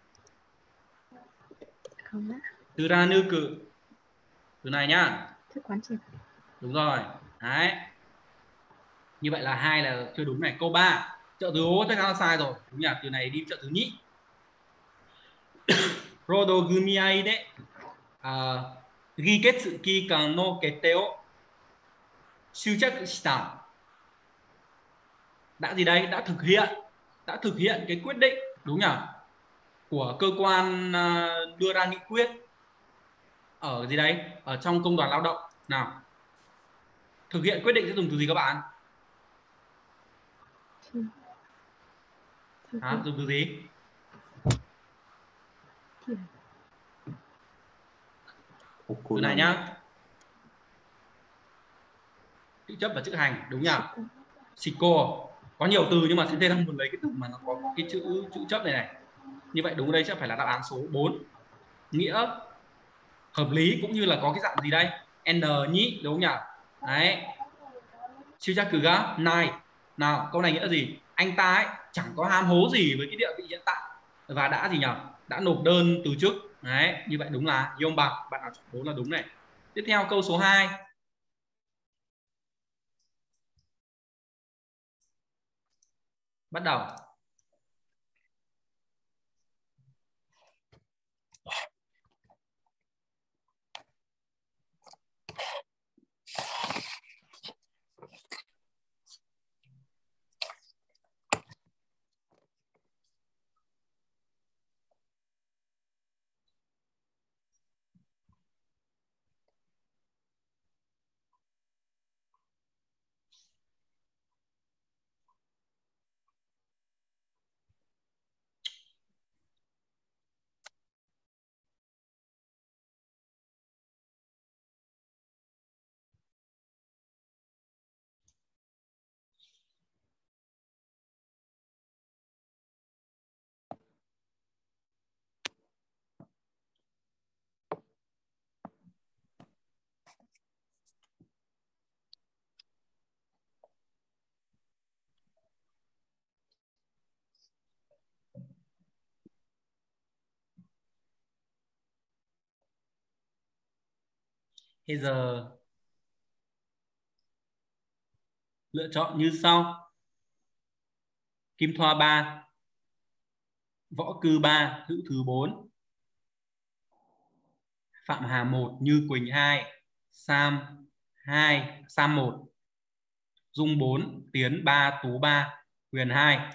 Không ạ. Từ ra nư cử. Từ này nhá. Thức quán triệt. Đúng rồi. Đấy. Như vậy là hai là chưa đúng này. Câu ba, trợ từ hố chắc chắn là sai rồi. Đúng nhỉ? Từ này đi trợ từ nhị. Rodo gumiai de uh, Giketsu kikan no kette o shūchaku shita. Đã gì đây? Đã thực hiện. Đã thực hiện cái quyết định, đúng nhỉ? Của cơ quan uh, đưa ra nghị quyết ở gì đấy? Ở trong công đoàn lao động. Nào. Thực hiện quyết định sẽ dùng từ gì các bạn? Hả? Dùng từ gì? Từ này nhá. Chữ chấp và chữ hành, đúng nhỉ? Shiko. Có nhiều từ nhưng mà chúng ta đang muốn lấy cái từ mà nó có cái chữ chữ chấp này này. Như vậy đúng đây sẽ phải là đáp án số bốn. Nghĩa hợp lý cũng như là có cái dạng gì đây? N nhĩ, đúng nhỉ? Đấy. Shūchaku ga nai. Nào, câu này nghĩa là gì? Anh ta ấy chẳng có ham hố gì với cái địa vị hiện tại và đã gì nhỉ? Đã nộp đơn từ chức. Đấy, như vậy đúng là Yomba. Bạn nào chọn bốn là đúng này. Tiếp theo câu số hai. Bắt đầu. Bây giờ lựa chọn như sau: Kim Thoa ba, Võ Cư ba, Hữu Thứ bốn, Phạm Hà một, Như Quỳnh hai, Sam hai, Sam một, Dung bốn, Tiến ba, Tú ba, Huyền hai.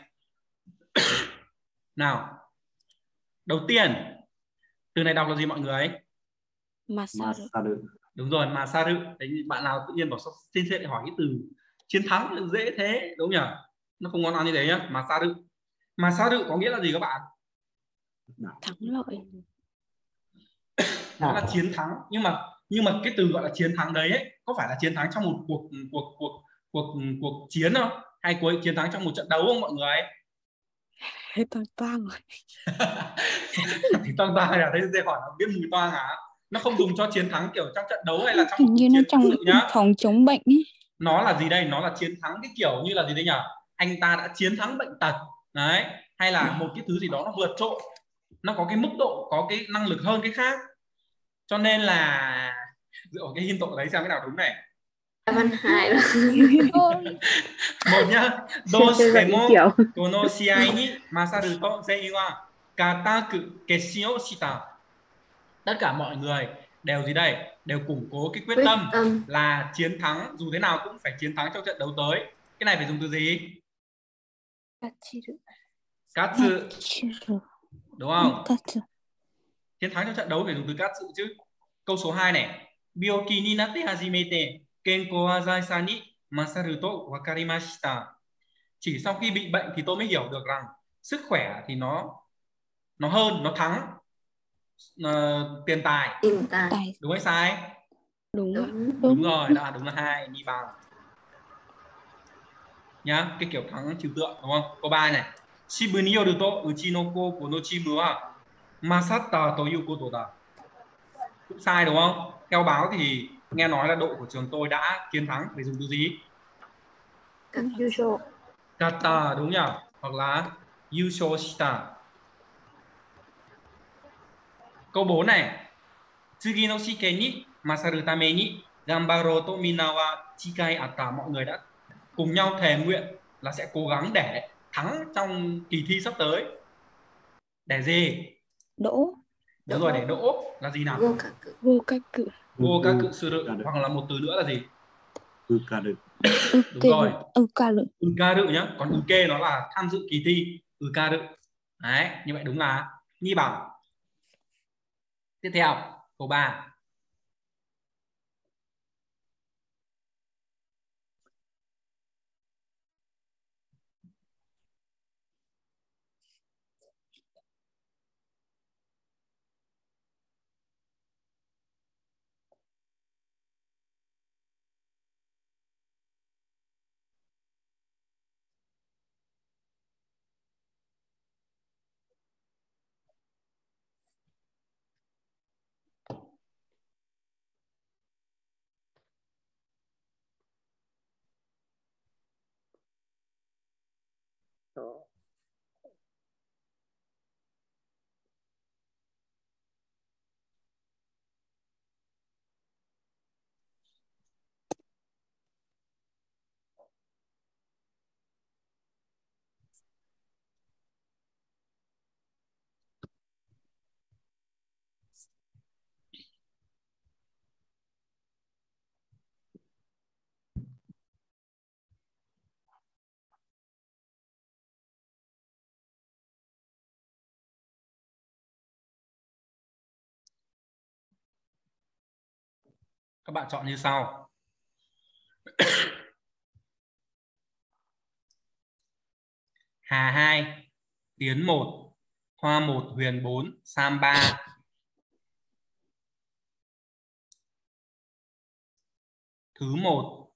Nào, đầu tiên từ này đọc là gì mọi người? Masaru. Masaru. Đúng rồi, Masaru. Đấy, bạn nào tự nhiên bảo xin sẽ hỏi cái từ chiến thắng dễ thế, đúng nhỉ? Nó không ngon ăn như thế nhá. Masaru. Masaru có nghĩa là gì các bạn? Thắng lợi. Nó là chiến thắng, nhưng mà nhưng mà cái từ gọi là chiến thắng đấy ấy, có phải là chiến thắng trong một cuộc cuộc cuộc cuộc cuộc chiến không? Hay cuối chiến thắng trong một trận đấu không mọi người? Hết toang toang rồi. Thì toang toang là thế dễ hỏi là biết mùi toang hả? Nó không dùng cho chiến thắng kiểu trong trận đấu hay là trong Hình như nó chiến trong sự nhá. phòng chống bệnh ấy. Nó là gì đây? Nó là chiến thắng cái kiểu như là gì đây nhỉ? Anh ta đã chiến thắng bệnh tật đấy, hay là một cái thứ gì đó nó vượt trội, nó có cái mức độ, có cái năng lực hơn cái khác. Cho nên là dựa vào cái hint tội đấy xem cái nào đúng này. Đáp án hai đó. Một nhá. Dosemo kono shiai ni masaru to zei wa kataku kessio shita. Tất cả mọi người đều gì đây? Đều củng cố cái quyết Quyết tâm tâm. là chiến thắng, dù thế nào cũng phải chiến thắng trong trận đấu tới. Cái này phải dùng từ gì? Katsu. Đúng không? Chiến thắng trong trận đấu phải dùng từ katsu chứ. Câu số hai này. Byoki ni natte hajimete kenko wa zaisai ni masaru to wakarimashita. Chỉ sau khi bị bệnh thì tôi mới hiểu được rằng sức khỏe thì nó nó hơn, nó thắng uh, tiền tài. Tiền tài. Đúng hay sai? Đúng. Đúng. Đúng, đúng rồi, đã đúng là hai, ni bằng. Nhá, cái kiểu thắng trừu tượng đúng không? Câu ba này. Shibu ni yoru to uchi no koukou no chimu wa masatta toyu koto da. Cũng sai đúng không? Theo báo thì nghe nói là đội của trường tôi đã chiến thắng, để dùng từ gì? Yusho. Kata đúng nhỉ? Hoặc là yusho shita. Câu bốn này. Tsugi no shiken ni masaru tame ni ganbaro to minna wa chikai atta. Mọi người đã cùng nhau thề nguyện là sẽ cố gắng để thắng trong kỳ thi sắp tới. Để gì? Đỗ. Đúng rồi, để đỗ là gì nào? Gokaku. Gokaku. Gokaku suru. Hoặc là một từ nữa là gì? Ukaru. Đúng rồi. Ukaru. Ukaru nhá. Còn uke nó là tham dự kỳ thi. Ukaru. Đấy, như vậy đúng là Nhi bằng. Tiếp theo, câu ba. Các bạn chọn như sau. Hà hai, Tiến một, Hoa một, Huyền bốn, Sam ba. Thứ một.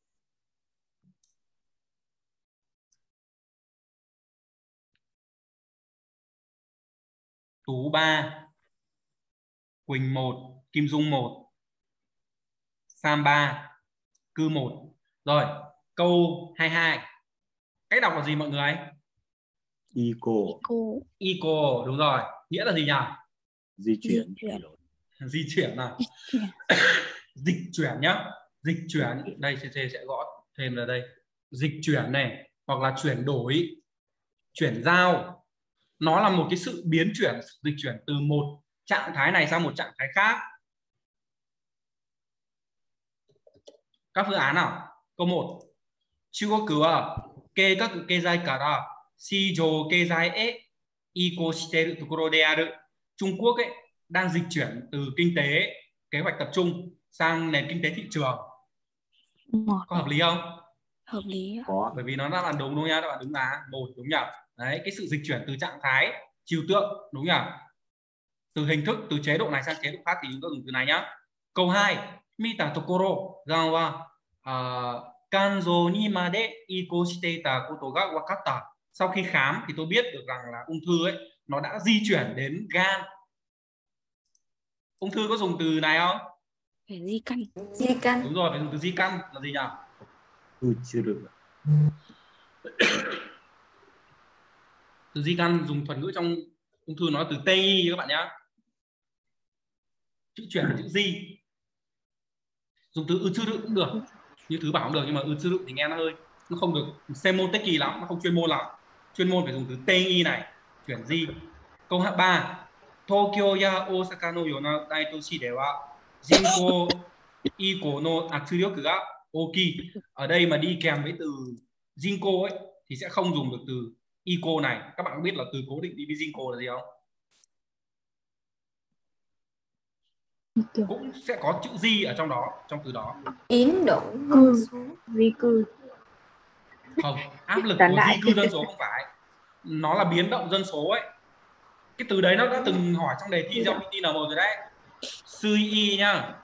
Tú ba. Quỳnh một, Kim Dung một, Sam ba, Cư một. Rồi, câu hai mươi hai. Cách đọc là gì mọi người? Eco. Eco, đúng rồi. Nghĩa là gì nhỉ? Di chuyển. Di chuyển. Di chuyển nào. Dịch chuyển nhá. Dịch chuyển. Đây C C sẽ gõ thêm là đây. Dịch chuyển này. Hoặc là chuyển đổi, chuyển giao. Nó là một cái sự biến chuyển, dịch chuyển từ một trạng thái này sang một trạng thái khác. Các phương án nào? Câu một. Chugoku wa keikaku keizai kara shijou keizai e iko shiteru tokoro de aru. Trung Quốc ấy đang dịch chuyển từ kinh tế kế hoạch tập trung sang nền kinh tế thị trường. Một Có hợp lý không? hợp lý ạ. Có. Bởi vì nó đáp án đúng đúng nhá, đáp án đúng là một, đúng nhỉ? Đấy, cái sự dịch chuyển từ trạng thái trừu tượng, đúng nhỉ? Từ hình thức, từ chế độ này sang chế độ khác thì chúng ta dùng từ này nhá. Câu hai, mita tokoro ga wa uh, kanzo ni made iko shiteita koto ga wakatta. Sau khi khám thì tôi biết được rằng là ung thư ấy nó đã di chuyển đến gan. Ung thư có dùng từ này không? Phải di căn. Di căn. Đúng rồi, phải dùng từ di căn là gì nhỉ? Uchuru. Từ di căn dùng thuật ngữ trong ung thư nó từ tê i các bạn nhá. Chữ chuyển là chữ di. Dùng từ uchuru cũng được, như thứ bảo cũng được, nhưng mà uchuru thì nghe nó hơi nó không được semoteki lắm, nó không chuyên môn lắm. Chuyên môn phải dùng từ tê i này, chuyển di. Câu ba, Tokyo ya Osaka no yona daitoshi de wa jinko iko no atsuryoku ga oki. Ở đây mà đi kèm với từ jinko ấy thì sẽ không dùng được từ iko này. Các bạn có biết là từ cố định đi với jinko là gì không? Cũng sẽ có chữ di ở trong đó, trong từ đó. Biến đổi Cư. dân số. Di cư. Không, áp lực Tản của lại. di cư dân số không phải, nó là biến động dân số ấy. Cái từ đấy nó đã từng hỏi trong đề thi gieo pê tê en một rồi đấy. Sui nhá.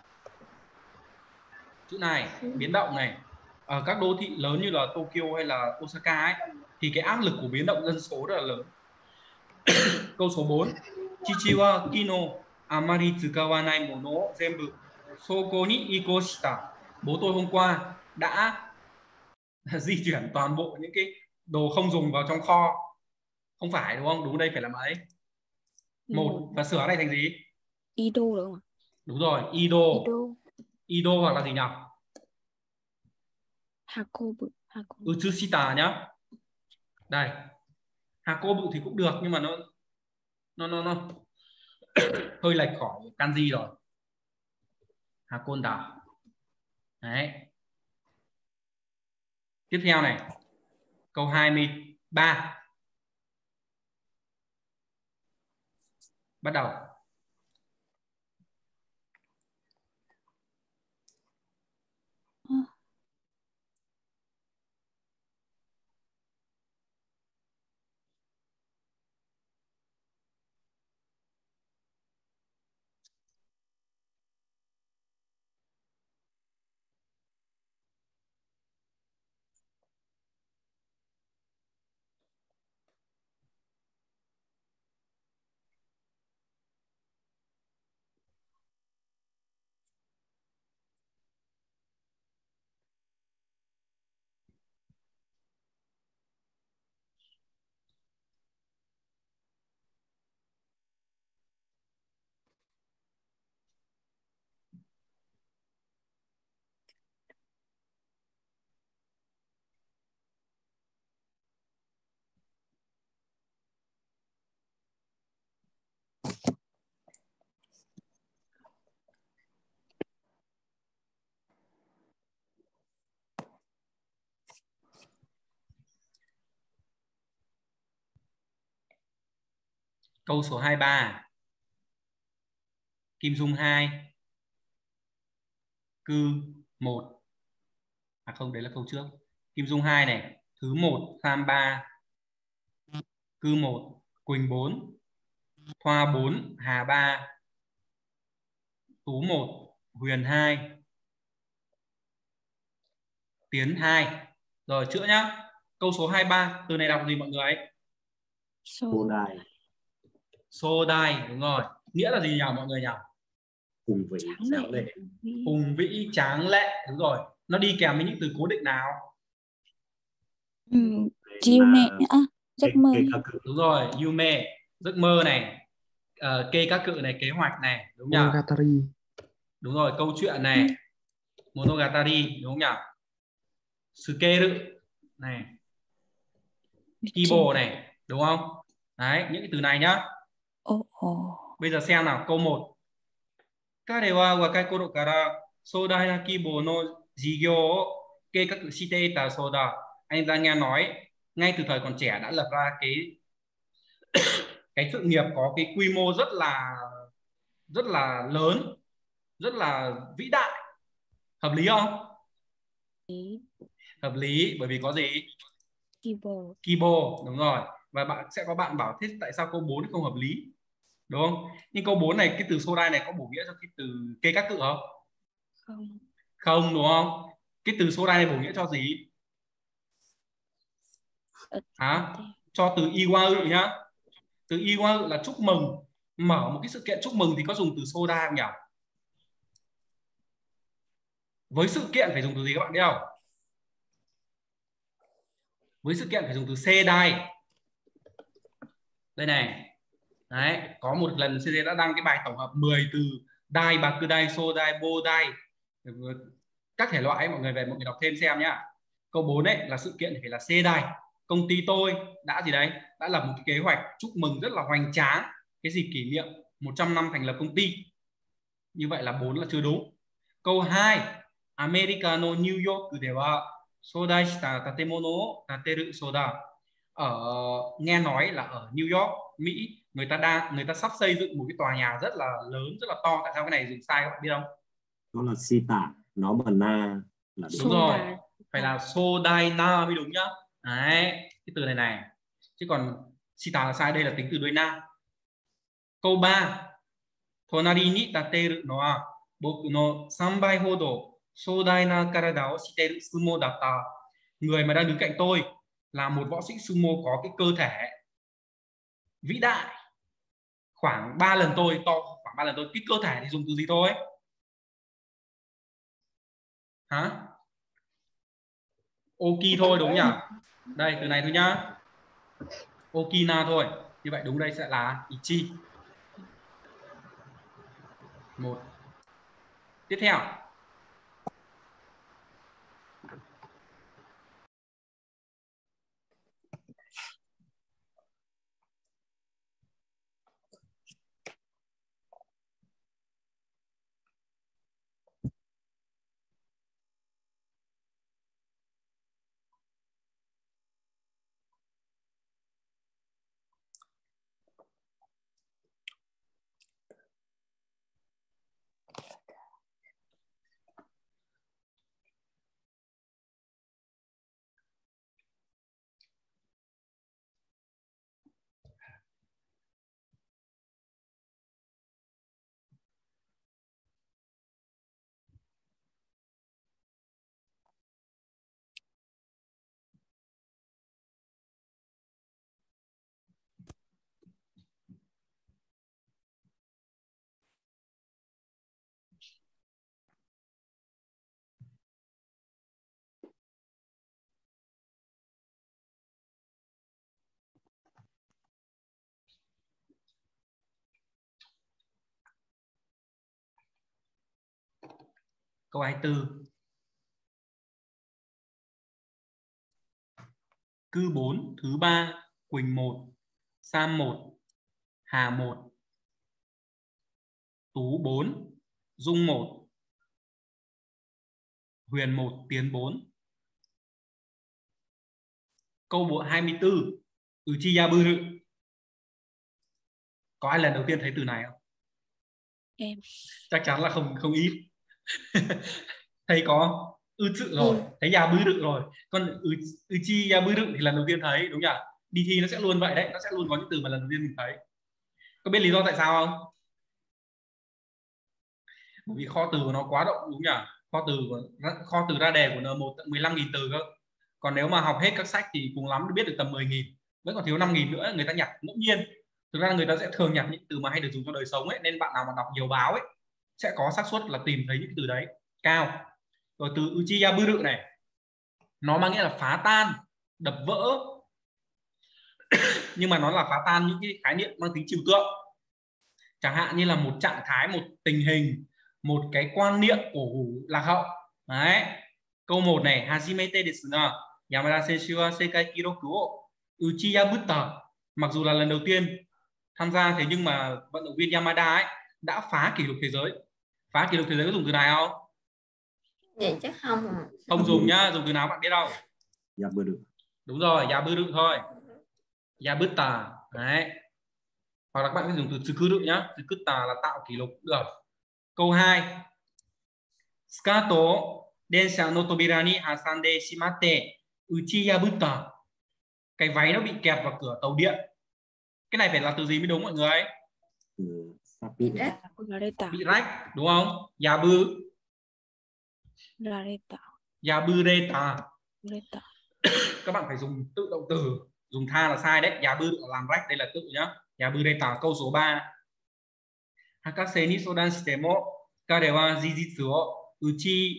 Chữ này biến động này, ở các đô thị lớn như là Tokyo hay là Osaka ấy thì cái áp lực của biến động dân số rất là lớn. Câu số bốn, Chichi wa kino amari tsukawanai mono zenbu soko ni iko shita. Bố tôi hôm qua đã di chuyển toàn bộ những cái đồ không dùng vào trong kho. Không phải đúng không? Đúng, đây phải là mấy? Một, và sửa này thành gì? Ido đúng không ạ? Đúng rồi, Ido. Ido. Ido hoặc là gì nhỉ? Hakobu. Hakobu. Utsushita nhá. Đây. Hakobu thì cũng được nhưng mà nó nó nó nó hơi lệch khỏi kanji rồi. Hakonda. Đấy. Tiếp theo này. Câu hai mươi ba. Bắt đầu. Câu số hai mươi ba. Kim Dung hai, Cư một. À không, đấy là câu trước. Kim Dung hai này, Thứ một, Tham ba, Cư một, Quỳnh bốn, Thoa bốn, Hà ba, Tú một, Huyền hai, Tiến hai. Rồi chữa nhá. Câu số hai mươi ba, từ này đọc gì mọi người? Sodai. Sodai, đúng rồi. Nghĩa là gì nhỉ mọi người nhỉ? Hùng vĩ, tráng lệ. Hùng vĩ, tráng lệ, đúng rồi. Nó đi kèm với những từ cố định nào? Ừ, chiêu mẹ, à, giấc mơ. Đúng rồi, yume, giấc mơ này, uh, kê các cự này, kế hoạch này, đúng nhỉ? Monogatari. Đúng rồi, câu chuyện này, monogatari, đúng không nhỉ? Sukeru này, kibo này, đúng không? Đấy, những cái từ này nhá. Ồ, ồ. Bây giờ xem nào, câu một. Kare wa wakai koro kara sodai na kibo no Jigyo Keikaku shite ta soda. Anh ta nghe nói ngay từ thời còn trẻ đã lập ra cái cái sự nghiệp có cái quy mô rất là rất là lớn, rất là vĩ đại. Hợp lý không? Lý. Hợp lý, bởi vì có gì? Kibo. Kibo, đúng rồi. Và bạn sẽ có bạn bảo thế tại sao câu bốn không hợp lý, đúng không? Nhưng câu bốn này, cái từ Sodai này có bổ nghĩa cho cái từ Keikaku không? Không. Không, đúng không? Cái từ Sodai này bổ nghĩa cho gì? Hả? Cho từ Iwau nhá. Từ Iwau là chúc mừng. Mở một cái sự kiện chúc mừng thì có dùng từ Sodai không nhỉ? Với sự kiện phải dùng từ gì các bạn biết không? Với sự kiện phải dùng từ Seidai. Đây này. Đấy, có một lần xê đê đã đăng cái bài tổng hợp mười từ Dai, Bakudai, Sodai, Bodai, các thể loại ấy, mọi người về mọi người đọc thêm xem nhá. Câu bốn ấy là sự kiện thì phải là Seidai. Công ty tôi đã gì đấy? Đã lập một cái kế hoạch chúc mừng rất là hoành tráng cái dịp kỷ niệm một trăm năm thành lập công ty. Như vậy là bốn là chưa đúng. Câu hai, America no New York de wa sodai shita tatemono o tateru soda. Ở nghe nói là ở New York, Mỹ, người ta đang người ta sắp xây dựng một cái tòa nhà rất là lớn, rất là to. Tại sao cái này dùng sai các bạn biết không? Đó là Sita, nó bằng na là đúng rồi, phải là Sodaina mới đúng nhá. Đấy, cái từ này này. Chứ còn Sita là sai, đây là tính từ đuôi na. Câu ba, Tonari ni tateru no wa boku no sam bai hodo sodai na karada o shiteru sumo datta. Người mà đang đứng cạnh tôi là một võ sĩ sumo có cái cơ thể vĩ đại khoảng ba lần tôi, to khoảng ba lần tôi. Cái cơ thể thì dùng từ gì thôi? Hả? Oki thôi đúng nhỉ? Đây, từ này thôi nhá. Okina thôi. Như vậy đúng đây sẽ là Ichi. Một. Tiếp theo. Câu hai mươi tư. Cư bốn, thứ ba, Quỳnh một, Sam một, Hà một, Tú bốn, Dung một, Huyền một, Tiến bốn. Câu bộ hai mươi tư, Uchiyaburu. Có ai lần đầu tiên thấy từ này không? Em. Chắc chắn là không không ít. Thấy có ư sự rồi, thấy Yaburu rồi. Còn Uchiyaburu thì lần đầu tiên thấy, đúng nhỉ? Đi thi nó sẽ luôn vậy đấy, nó sẽ luôn có những từ mà lần đầu tiên mình thấy. Có biết lý do tại sao không? Bởi vì kho từ của nó quá rộng, đúng nhỉ? Kho từ của, kho từ ra đề của N một tận mười lăm nghìn từ cơ. Còn nếu mà học hết các sách thì cùng lắm biết được tầm mười nghìn, vẫn còn thiếu năm nghìn nữa. Người ta nhặt ngẫu nhiên. Thực ra người ta sẽ thường nhặt những từ mà hay được dùng trong đời sống ấy, nên bạn nào mà đọc nhiều báo ấy sẽ có xác suất là tìm thấy những từ đấy cao. Rồi từ Uchiyaburu này, nó mang nghĩa là phá tan, đập vỡ. Nhưng mà nó là phá tan những cái khái niệm mang tính trừu tượng. Chẳng hạn như là một trạng thái, một tình hình, một cái quan niệm cổ hủ lạc hậu. Đấy. Câu một này, Hajimete desu ga Yamada Senshu wa sekai kiroku o uchiyabutta. Mặc dù là lần đầu tiên tham gia, thế nhưng mà vận động viên Yamada ấy đã phá kỷ lục thế giới. Phá kỷ lục thế giới có dùng từ này không? Vậy chắc không. Không dùng nhá, dùng từ nào bạn biết đâu? Yaberu. Đúng rồi, yaberu thôi. Yabuta. Đấy. Hoặc là các bạn có thể dùng từ tsukuru nhá. Tsukutta là tạo kỷ lục được. Câu hai. Skato densha no tobira ni hasande shimatte uchi yabuta. Cái váy nó bị kẹp vào cửa tàu điện. Cái này phải là từ gì mới đúng mọi người? Từ Bị Sapi. rách. Rareta. Bị rách, đúng không? Yabu. Rareta. Yabureta. Rareta. Các bạn phải dùng tự động từ, dùng tha là sai đấy. Yabu là làm rách, đây là tự nhá. Yabureta. Câu số ba. Hakase ni sodan shite mo kare wa jijitsu o uchi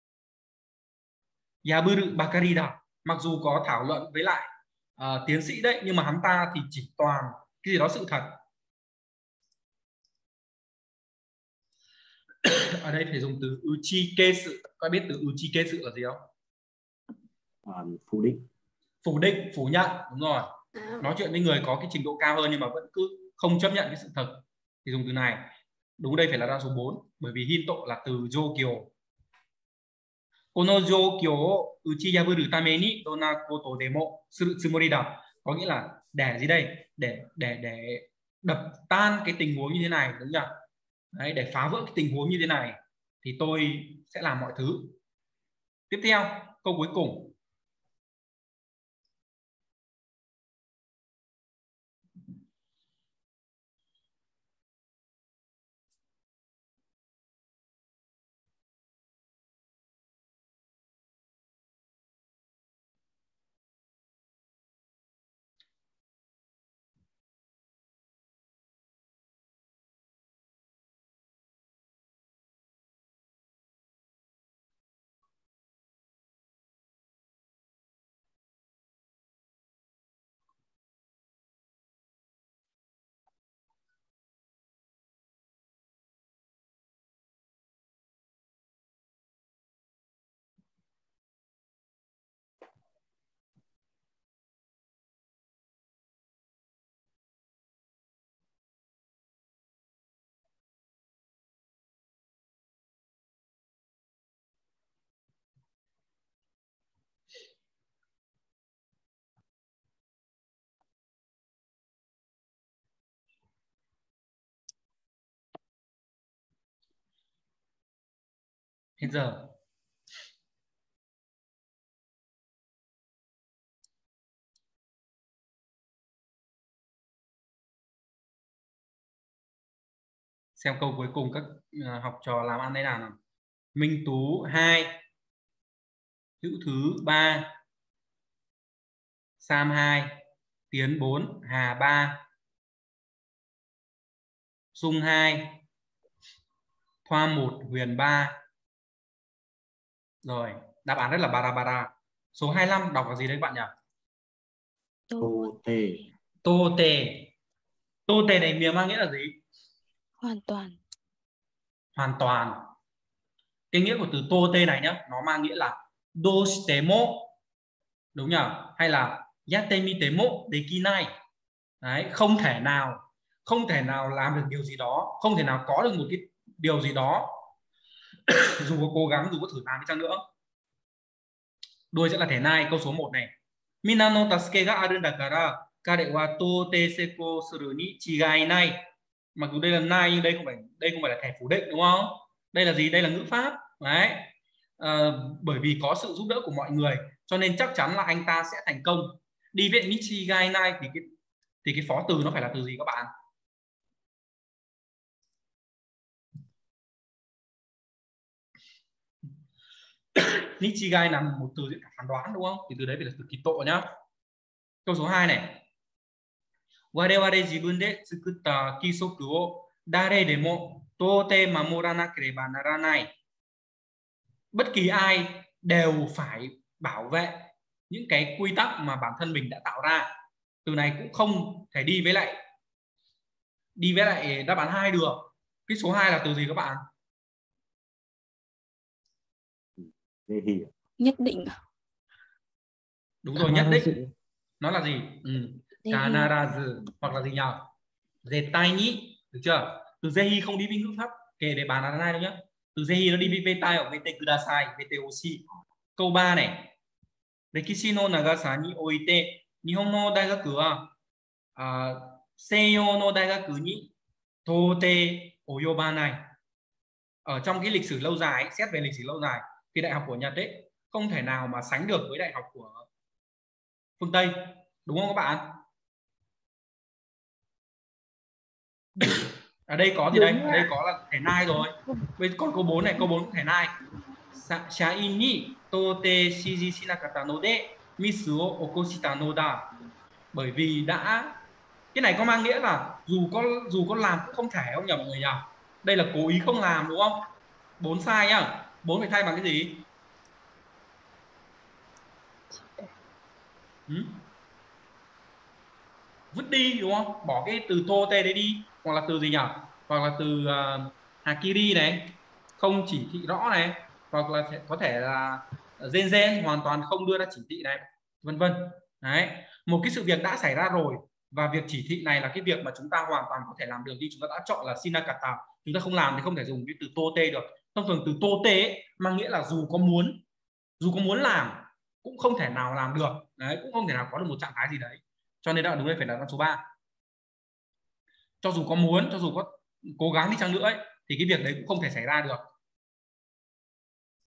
yaburu bakari da. Mặc dù có thảo luận với lại uh, tiến sĩ đấy, nhưng mà hắn ta thì chỉ toàn cái gì đó sự thật. Ở đây phải dùng từ uchikesu. Các biết từ uchikesu là gì không? À, phủ định. Phủ định, phủ nhận, đúng rồi. À, Nói chuyện với người có cái trình độ cao hơn nhưng mà vẫn cứ không chấp nhận cái sự thật thì dùng từ này. Đúng, đây phải là đáp số bốn, bởi vì hinto là từ jokyo. Kono jokyo o uchi yaburu tame ni donna koto demo suru tsumori da. Có nghĩa là để gì đây? Để để để đập tan cái tình huống như thế này, đúng nhỉ? Đấy, để phá vỡ cái tình huống như thế này thì tôi sẽ làm mọi thứ. Tiếp theo, câu cuối cùng. Hết giờ. Xem câu cuối cùng các uh, học trò làm ăn thế nào nào. Minh Tú hai, Hữu Thứ ba, Sam hai, Tiến bốn, Hà ba, Dung hai, Thoa một, Huyền ba. Rồi, đáp án rất là bara bara. Số hai mươi lăm đọc là gì đấy bạn nhỉ? Tô tê. Tô tề. Tô tề này miệng mang nghĩa là gì? Hoàn toàn. Hoàn toàn. Cái nghĩa của từ tô tê này nhá, nó mang nghĩa là doshitemo, đúng nhỉ? Hay là yatemitemo dekinai. Đấy, không thể nào, không thể nào làm được điều gì đó, không thể nào có được một cái điều gì đó dù có cố gắng, dù có thử làm đi chăng nữa. Đuôi sẽ là thể nai. Câu số một này. Mina no tasuke ga aru dakara kare wa tote seko suru ni chigai nai. Mặc dù đây là nai nhưng đây không phải, đây không phải là thẻ phủ định, đúng không? Đây là gì? Đây là ngữ pháp. Đấy. À, bởi vì có sự giúp đỡ của mọi người cho nên chắc chắn là anh ta sẽ thành công. Đi với ni chigai nai thì cái thì cái phó từ nó phải là từ gì các bạn? Nichigai là một từ diễn cả phán đoán, đúng không? Thì từ đấy phải là từ kito nhá. Câu số hai này. Wareware jibun de tsukutta kisoku o dare demo tote mamoranakereba naranai. Bất kỳ ai đều phải bảo vệ những cái quy tắc mà bản thân mình đã tạo ra. Từ này cũng không thể đi với lại đi với lại đáp án hai được. Cái số hai là từ gì các bạn? Nhất định. Đúng rồi, nhất định. Nó là gì? Ừ. Kanarazu. Hoặc là gì nhỉ? Zetai ni. Được chưa? Từ zehi không đi với ngữ pháp kể để bàn là này đâu nhá. từ zehi nó đi với vetai hoặc vete kudasai, vete oshi. Câu ba này, Rekishi no nagasa ni oite Nihon no daigaku wa uh, Seiyou no daigaku ni tote oyobanai. Ở trong cái lịch sử lâu dài, xét về lịch sử lâu dài thì đại học của Nhật ấy không thể nào mà sánh được với đại học của phương Tây, đúng không các bạn? Ở đây có gì đây? Ở đây có là thẻ nai rồi. Bây còn câu bốn này, câu bốn cũng thẻ nai. Shain ni tote shiji shinakata no de misu o okoshita no da. Bởi vì đã, cái này có mang nghĩa là dù có dù có làm cũng không thể, không nhầm mọi người nhỉ? Đây là cố ý không làm đúng không? Bốn sai nhá. Bốn phải thay bằng cái gì? Ừ? Vứt đi đúng không? Bỏ cái từ tote đấy đi, hoặc là từ gì nhỉ? Hoặc là từ uh, hakiri này, không chỉ thị rõ này, hoặc là có thể là gen gen hoàn toàn không đưa ra chỉ thị này, vân vân. Đấy, một cái sự việc đã xảy ra rồi và việc chỉ thị này là cái việc mà chúng ta hoàn toàn có thể làm được, nhưng chúng ta đã chọn là shinakata, chúng ta không làm thì không thể dùng cái từ tote được. Thông thường từ tote mang nghĩa là dù có muốn dù có muốn làm cũng không thể nào làm được. Đấy, cũng không thể nào có được một trạng thái gì đấy. Cho nên là đúng đây phải là con số ba. Cho dù có muốn, cho dù có cố gắng đi chăng nữa ấy, thì cái việc đấy cũng không thể xảy ra được.